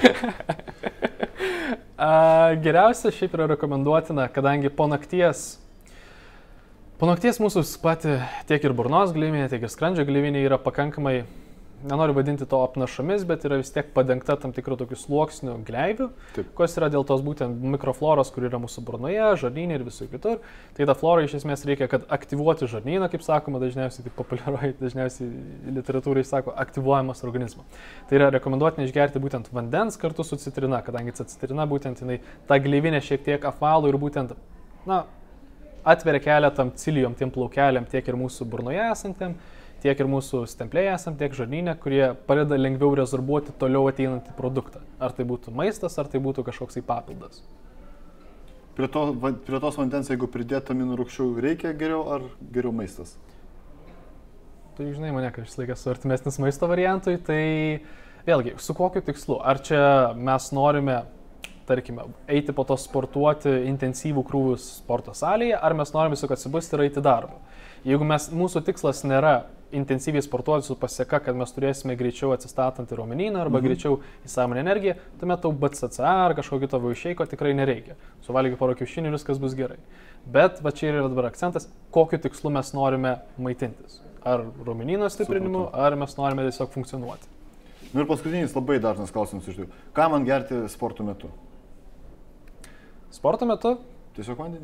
B: Geriausia šiaip yra rekomenduotina, kadangi po nakties Po nakties mūsų pati tiek ir burnos gleivinė, tiek ir skrandžio gleivinė yra pakankamai, nenoriu vadinti to apnašomis, bet yra vis tiek padengta tam tikrų tokių sluoksnių gleivių, kas yra dėl tos būtent mikrofloros, kur yra mūsų burnoje, žarnyne ir visur kitur. Tai ta flora iš esmės reikia, kad aktyvuoti žarnyną, kaip sakoma, dažniausiai tai populiaroji, dažniausiai literatūrai sako, aktyvuojamas organizmo. Tai yra rekomenduotina išgerti būtent vandens kartu su citrina, kadangi citrina būtent jinai tą gleivinę šiek tiek apvalo ir būtent, na, atveria kelią tam cilijom, tiem plaukeliam, tiek ir mūsų burnoje esantiem, tiek ir mūsų stemplėje esant, tiek žarnyne, kurie padeda lengviau rezorbuoti toliau ateinantį produktą. Ar tai būtų maistas, ar tai būtų kažkoks papildas.
A: Prie, to, prie tos vandens, jeigu pridėtų aminų rūgščių, reikia geriau ar geriau maistas?
B: Tai žinai mane, kad šis laikas su artimesnis maisto variantui, tai vėlgi, su kokiu tikslu? Ar čia mes norime tarkime, eiti po to sportuoti intensyvų krūvių sporto salėje, ar mes norime tiesiog atsibusti ir eiti darbą. Jeigu mes, mūsų tikslas nėra intensyviai sportuoti su pasieka, kad mes turėsime greičiau atsistatantį raumenyną arba mhm. greičiau įsąmonę energiją, tuomet tau B C C A ar kažkokio tavo išeiko tikrai nereikia. Suvalgy porą kiaušinių ir viskas bus gerai. Bet va čia yra dabar akcentas, kokiu tikslu mes norime maitintis. Ar raumenyno stiprinimu, ar mes norime tiesiog funkcionuoti.
A: Nu ir paskutinis labai dažnas klausimas iš tikrųjų. Ką man gerti sporto metu?
B: Sporto metu?
A: Tiesiog vandenį?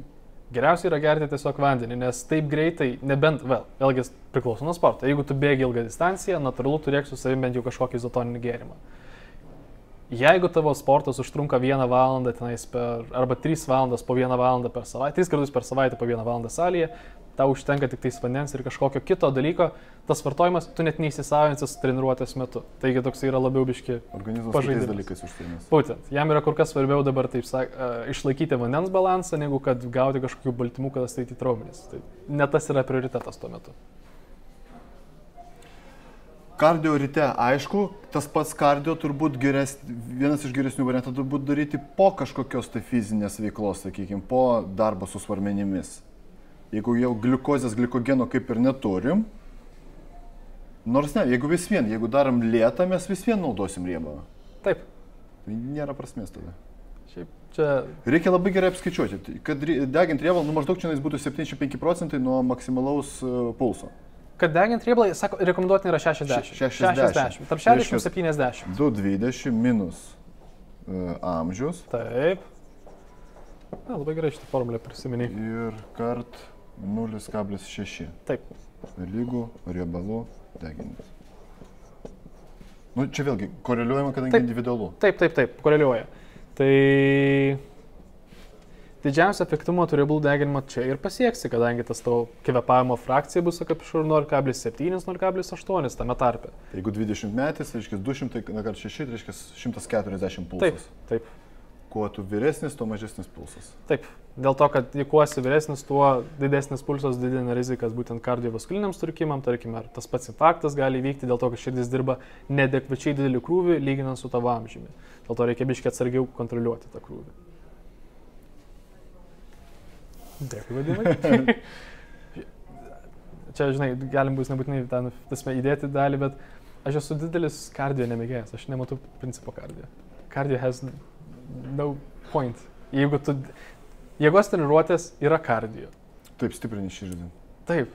B: Geriausia yra gerti tiesiog vandenį, nes taip greitai, nebent, vėl, vėlgi priklauso nuo sporto. Jeigu tu bėgi ilgą distanciją, natūralu turėk su savimi bent jau kažkokį izotoninį gėrimą. Jeigu tavo sportas užtrunka vieną valandą tenais per, arba trys valandas po vieną valandą per savaitę, trys kartus per savaitę po vieną valandą salėje, tau užtenka tik tais vandens ir kažkokio kito dalyko, tas vartojimas, tu net neįsisavinsi treniruotės metu. Taigi toks yra labiau biški
A: pažaidimas. Dalykais užsiėmęs.
B: Būtent, jam yra kur kas svarbiau dabar taip sak, uh, išlaikyti vandens balansą, negu kad gauti kažkokių baltymų, kad atstatyti raumenis. Tai ne tas yra prioritetas tuo metu.
A: Kardio ryte, aišku, tas pats kardio turbūt geres, vienas iš geresnių variantų turbūt daryti po kažkokios tai fizinės veiklos, sakykime, po darbo su svarmenimis. Jeigu jau gliukozės, glikogeno kaip ir neturim, nors ne, jeigu vis vien, jeigu darom lėtą, mes vis vien naudosim riebalą.
B: Taip.
A: Tai nėra prasmės tada.
B: Šiaip čia...
A: Reikia labai gerai apskaičiuoti, kad degint riebalą, nu maždaug čia būtų septyniasdešimt penki procentai nuo maksimalaus uh, pulso.
B: Kad degint riebalą, sako, rekomenduotina yra šešiasdešimt.
A: šešiasdešimt.
B: Tarp šešiasdešimt ir septyniasdešimt.
A: du dvidešimt minus uh, amžius.
B: Taip. Na, labai gerai šitą formulę prisimeni.
A: Ir kart nulis kablelis šeši.
B: Taip.
A: Lygų riebalų deginimas. Nu, čia vėlgi koreliuojama, kadangi taip, individualu.
B: Taip, taip, taip, koreliuoja. Tai didžiausią efektyvumą tų riebalų deginimo čia ir pasieksi, kadangi tas tavo kvėpavimo frakcija bus kaip iš nol kablelis septyni - nol kablelis aštuoni tame tarpe.
A: Jeigu dvidešimt metais, tai reiškia du šimtai kart šeši, tai reiškia šimtas keturiasdešimt pulsas.
B: Taip, taip.
A: Kuo tu vyresnis, tuo mažesnis pulsas.
B: Taip, dėl to, kad kuo esi vyresnis, tuo didesnis pulsas didina rizikas būtent kardiovaskuliniams sutrikimam, tarkime, ar tas pats infarktas gali įvykti dėl to, kad širdis dirba neadekvačiai didelį krūvį lyginant su tavo amžiumi. Dėl to reikia biškiai atsargiau kontroliuoti tą krūvį. Dėkui, vadinai. Čia, žinai, galim bus nebūtinai ten tasme įdėti dalį, bet aš esu didelis kardio nemėgėjas, aš nematau principo kardio. Kardio has no point. Jeigu tu... Jėgos treniruotės yra kardio.
A: Taip, stiprini širdį.
B: Taip.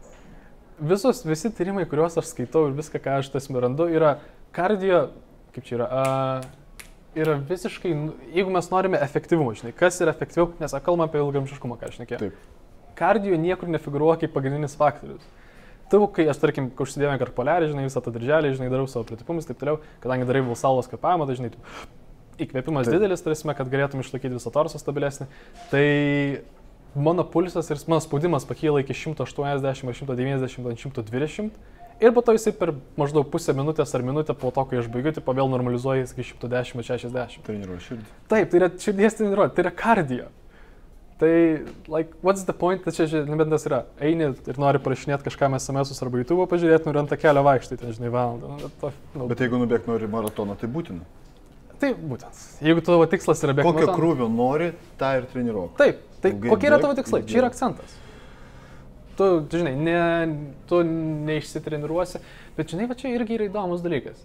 B: Visos, visi tyrimai, kuriuos aš skaitau ir viską, ką aš tasme randu, yra kardio, kaip čia yra, uh, yra visiškai, jeigu mes norime efektyvumo, žinai, kas yra efektyviau, nes kalbam apie ilgamžiškumą, ką aš šnekėjau. Kardio niekur nefigūruoja kaip pagrindinis faktorius. Tu, kai aš, tarkim, užsidėjome karpoliarį, žinai, visą tą dirželį, žinai, darau savo pratipumus, taip toliau, kadangi darai valsalos kvėpavimą, tai, žinai, tu, įkvėpimas taip didelis, tarsi, kad galėtum išlaikyti visą torsą stabilesnį, tai mano pulsas ir mano spaudimas pakyla iki šimto aštuoniasdešimt ar šimto devyniasdešimt ar šimto dvidešimt. Ir po to jisai per maždaug pusę minutės ar minutę po to, kai aš baigiu, tai vėl normalizuoja iki šimto dešimt ar šešiasdešimt.
A: Treniruoja širdį.
B: Taip, tai yra širdies treniruotė, tai yra kardio. Tai, like, what's the point, tai čia, nebent tas yra, eini ir nori parašinėti kažką S M S arba YouTube pažiūrėti, nu, ant kelio vaikštai, tai, žinai, valandą. Nu, to, nu.
A: Bet jeigu nubėgti nori maratoną, tai būtina.
B: Tai būtent. Jeigu tavo tikslas yra bėgti
A: maratoną. Kokio krūvio nori, tą ir treniruok.
B: Taip, tai ilgai kokie yra tavo tikslai? Čia yra akcentas. Tu, tu žinai, ne, tu neišsitreniruosi, bet žinai, va čia irgi yra įdomus dalykas.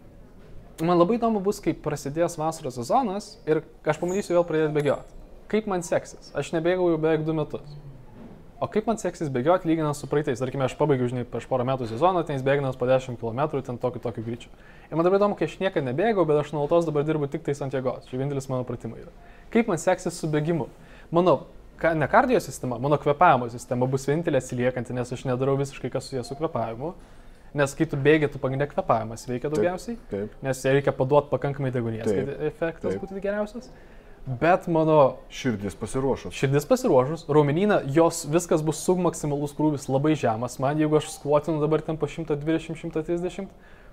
B: Man labai įdomu bus, kai prasidės vasaros sezonas ir aš pamatysiu vėl pradėti bėgioti. Kaip man seksis? Aš nebėgau jau beveik du metus. O kaip man seksis bėgioti lyginant su praeitais? Tarkime, aš pabaigiau, žinai, prieš porą metų sezoną, ten jis bėginas po dešimt kilometrų, ten tokiu tokiu greičiu. Ir man dabar įdomu, kai aš niekada nebėgau, bet aš nuolatos dabar dirbu tik tais ant jėgos. Čia vienintelis mano pratimai yra. Kaip man seksis su bėgimu? Mano ne kardio sistema, mano kvėpavimo sistema bus vienintelė atsiliekanti, nes aš nedarau visiškai kas su jie su kvėpavimu. Nes kai tu bėgi, tu pagrindė kvėpavimas veikia daugiausiai,
A: taip, taip.
B: Nes reikia paduoti pakankamai deguonies, kad efektas taip būtų geriausias. Bet mano...
A: Širdis pasiruošus.
B: Širdis pasiruošus, raumenyna, jos viskas bus submaksimalus krūvis labai žemas. Man, jeigu aš skvotinu dabar ten po šimtas dvidešimt šimtas trisdešimt,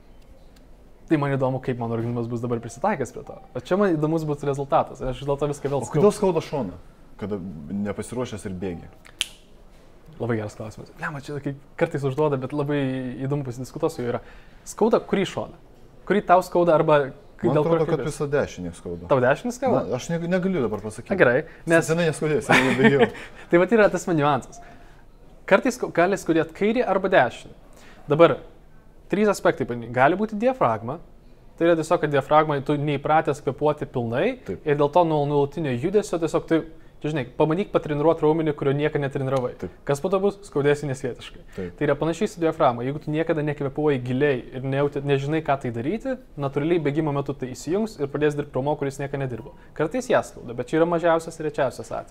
B: tai man įdomu, kaip mano organizmas bus dabar prisitaikęs prie to. O čia man įdomus bus rezultatas. Aš dėl to viską vėl skaudu.
A: O kodėl skauda šoną, kada nepasiruošęs ir bėgi?
B: Labai geras klausimas. Ne, man čia kartais užduoda, bet labai įdomu pasidiskutuoti su juo yra. Skauda kurį šoną? Kurį tau skauda arba...
A: Man atrodo, kad visą dešinį skauda.
B: Tau dešinį skauda?
A: Na, aš negaliu dabar pasakyti.
B: Na, gerai.
A: Nes... Senai neskaudėjau, senai nebėgiau.
B: Tai va yra tas man niuansas. Kartais gali skaudėti kairį arba dešinį. Dabar, trys aspektai. Gali būti diafragma. Tai yra tiesiog, kad diafragma tu neįpratęs kvėpuoti pilnai. Taip. Ir dėl to nuo nuolatinio judesio tiesiog tai... Žinai, pabandyk patreniruoti raumenį, kurio niekada netreniravai. Taip. Kas po to bus? Skaudėsi nesvietiškai. Taip. Tai yra panašiai su diafragma. Jeigu tu niekada nekvėpuoji giliai ir nejauti, nežinai, ką tai daryti, natūraliai bėgimo metu tai įsijungs ir pradės dirbti raumo, kuris niekada nedirbo. Kartais jas skauda, bet čia yra mažiausias ir rečiausias atvejis.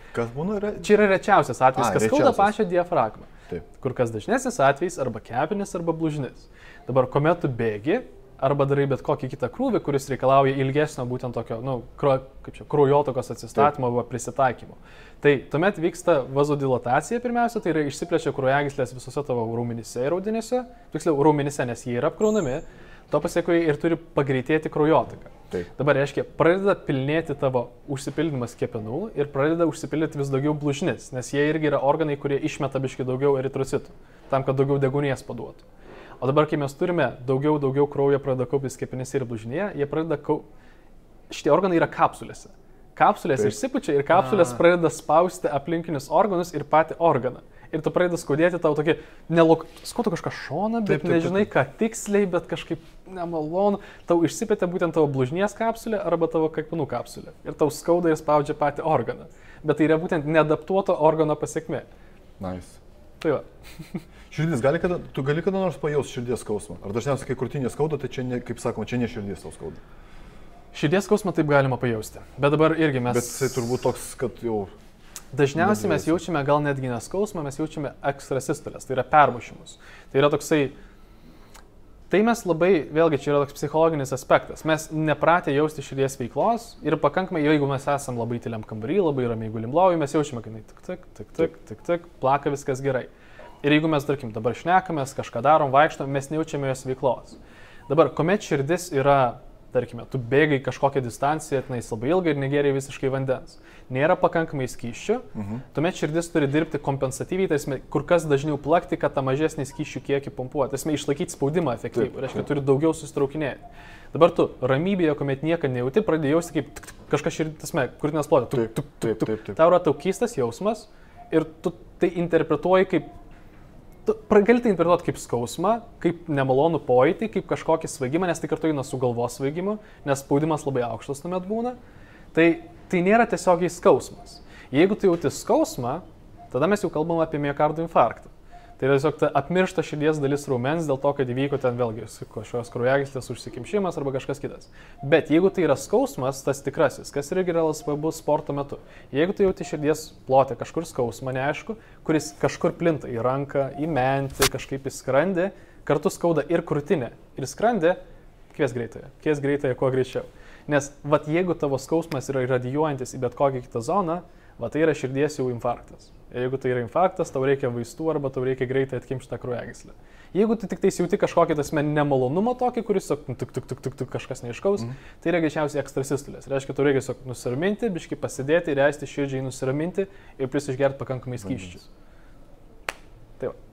A: Kas būna? Re...
B: Čia yra rečiausias atvejis,
A: A,
B: kas
A: rečiausias.
B: skauda pačią diafragmą.
A: Taip.
B: Kur kas dažnesnis atvejis arba kepenis, arba blužnis. Dabar, kuomet tu bėgi, arba darai bet kokį kitą krūvį, kuris reikalauja ilgesnio būtent tokio, nu, kro, kaip čia, kraujotokos atsistatymo arba prisitaikymo. Tai tuomet vyksta vazodilatacija pirmiausia, tai yra išsiplečia kraujagyslės visose tavo raumenyse ir audinėse, tiksliau raumenyse, nes jie yra apkraunami, to pasiekoje ir turi pagreitėti kraujotaka.
A: Taip.
B: Dabar reiškia, pradeda pilnėti tavo užsipildymas kepenų ir pradeda užsipildyti vis daugiau blužnis, nes jie irgi yra organai, kurie išmeta biški daugiau eritrocitų, tam, kad daugiau deguonies paduotų. O dabar, kai mes turime daugiau, daugiau kraujo pradeda kauptis kepenyse ir blužnyje, jie pradeda kaupti, šitie organai yra kapsulėse. Kapsulės
A: Taip.
B: išsipučia ir kapsulės A. pradeda spausti aplinkinius organus ir patį organą. Ir tu pradeda skaudėti tau tokį, nelok... skaudu kažką šoną, bet taip, taip, nežinai ką tiksliai, bet kažkaip nemalonu. Tau išsipėtė būtent tavo blužnies kapsulė arba tavo kepenų kapsulė. Ir tau skauda ir spaudžia patį organą. Bet tai yra būtent neadaptuoto organo pasiekmė.
A: Nice.
B: Tai va.
A: Širdis, gali kada, tu gali kada nors pajausti širdies skausmą? Ar dažniausiai, kai krūtinė skauda, tai čia, ne, kaip sakoma, čia ne širdis tau skauda?
B: Širdies skausmą taip galima pajausti. Bet dabar irgi mes...
A: Bet tai turbūt toks, kad jau...
B: Dažniausiai mes jaučiame gal netgi ne skausmą, mes jaučiame ekstrasistolės, tai yra permušimus. Tai yra toksai... Tai mes labai, vėlgi, čia yra toks psichologinis aspektas. Mes nepratę jausti širdies veiklos ir pakankamai, jeigu mes esam labai tyliam kambarį, labai ramiai gulim lovoj, mes jaučiame, kad tik, tik, tik, tik, tik, tik, plaka viskas gerai. Ir jeigu mes, tarkim, dabar šnekamės, kažką darom, vaikštom, mes nejaučiame jos veiklos. Dabar, kuomet širdis yra, tarkime, tu bėgai kažkokią distanciją, tenais labai ilgai ir negeriai visiškai vandens, nėra pakankamai skysčių, mhm. tuomet širdis turi dirbti kompensatyviai, tai kur kas dažniau plakti, kad tą mažesnį skysčių kiekį pumpuoti, tai išlaikyti spaudimą efektyviai, reiškia, turi daugiau susitraukinėti. Dabar tu ramybėje, kuomet niekad nejauti, pradėjai jausti kaip tuk, tuk, kažkas širdis, tasme, krūtinės plote, tuk, tuk, tuk, tuk, tuk. Tau yra tau keistas jausmas ir tu tai interpretuoji kaip gali tai interpretuoti kaip skausmą, kaip nemalonų pojūtį, kaip kažkokį svaigimą, nes tai kartu eina su galvos svaigimu, nes spaudimas labai aukštas tuomet būna. Tai, tai nėra tiesiogiai skausmas. Jeigu tu jauti skausmą, tada mes jau kalbam apie miokardo infarktą. Tai yra tiesiog ta apmiršta širdies dalis raumens dėl to, kad įvyko ten vėlgi kažkokios kraujagyslės užsikimšimas arba kažkas kitas. Bet jeigu tai yra skausmas, tas tikrasis, kas irgi yra svarbus sporto metu. Jeigu tu jauti širdies plote kažkur skausmą, neaišku, kuris kažkur plinta į ranką, į mentį, kažkaip į skrandį, kartu skauda ir krūtinė, ir skrandį, kvies greitąją, kvies greitąją kuo greičiau. Nes vat jeigu tavo skausmas yra radijuojantis į bet kokią kitą zoną, va tai yra širdies jau infarktas. Jeigu tai yra infarktas, tau reikia vaistų arba tau reikia greitai atkimšti tą kraujagyslę. Jeigu tu tik tai jauti kažkokį tasme nemalonumą tokį, kuris tuk, tuk, tuk, tuk, tuk, kažkas neiškaus, mm. tai yra greičiausiai ekstrasistolės. Reiškia, tau reikia tiesiog nusiraminti, biškai pasidėti, leisti širdžiai nusiraminti ir plus išgerti pakankamai skysčių. Tai va.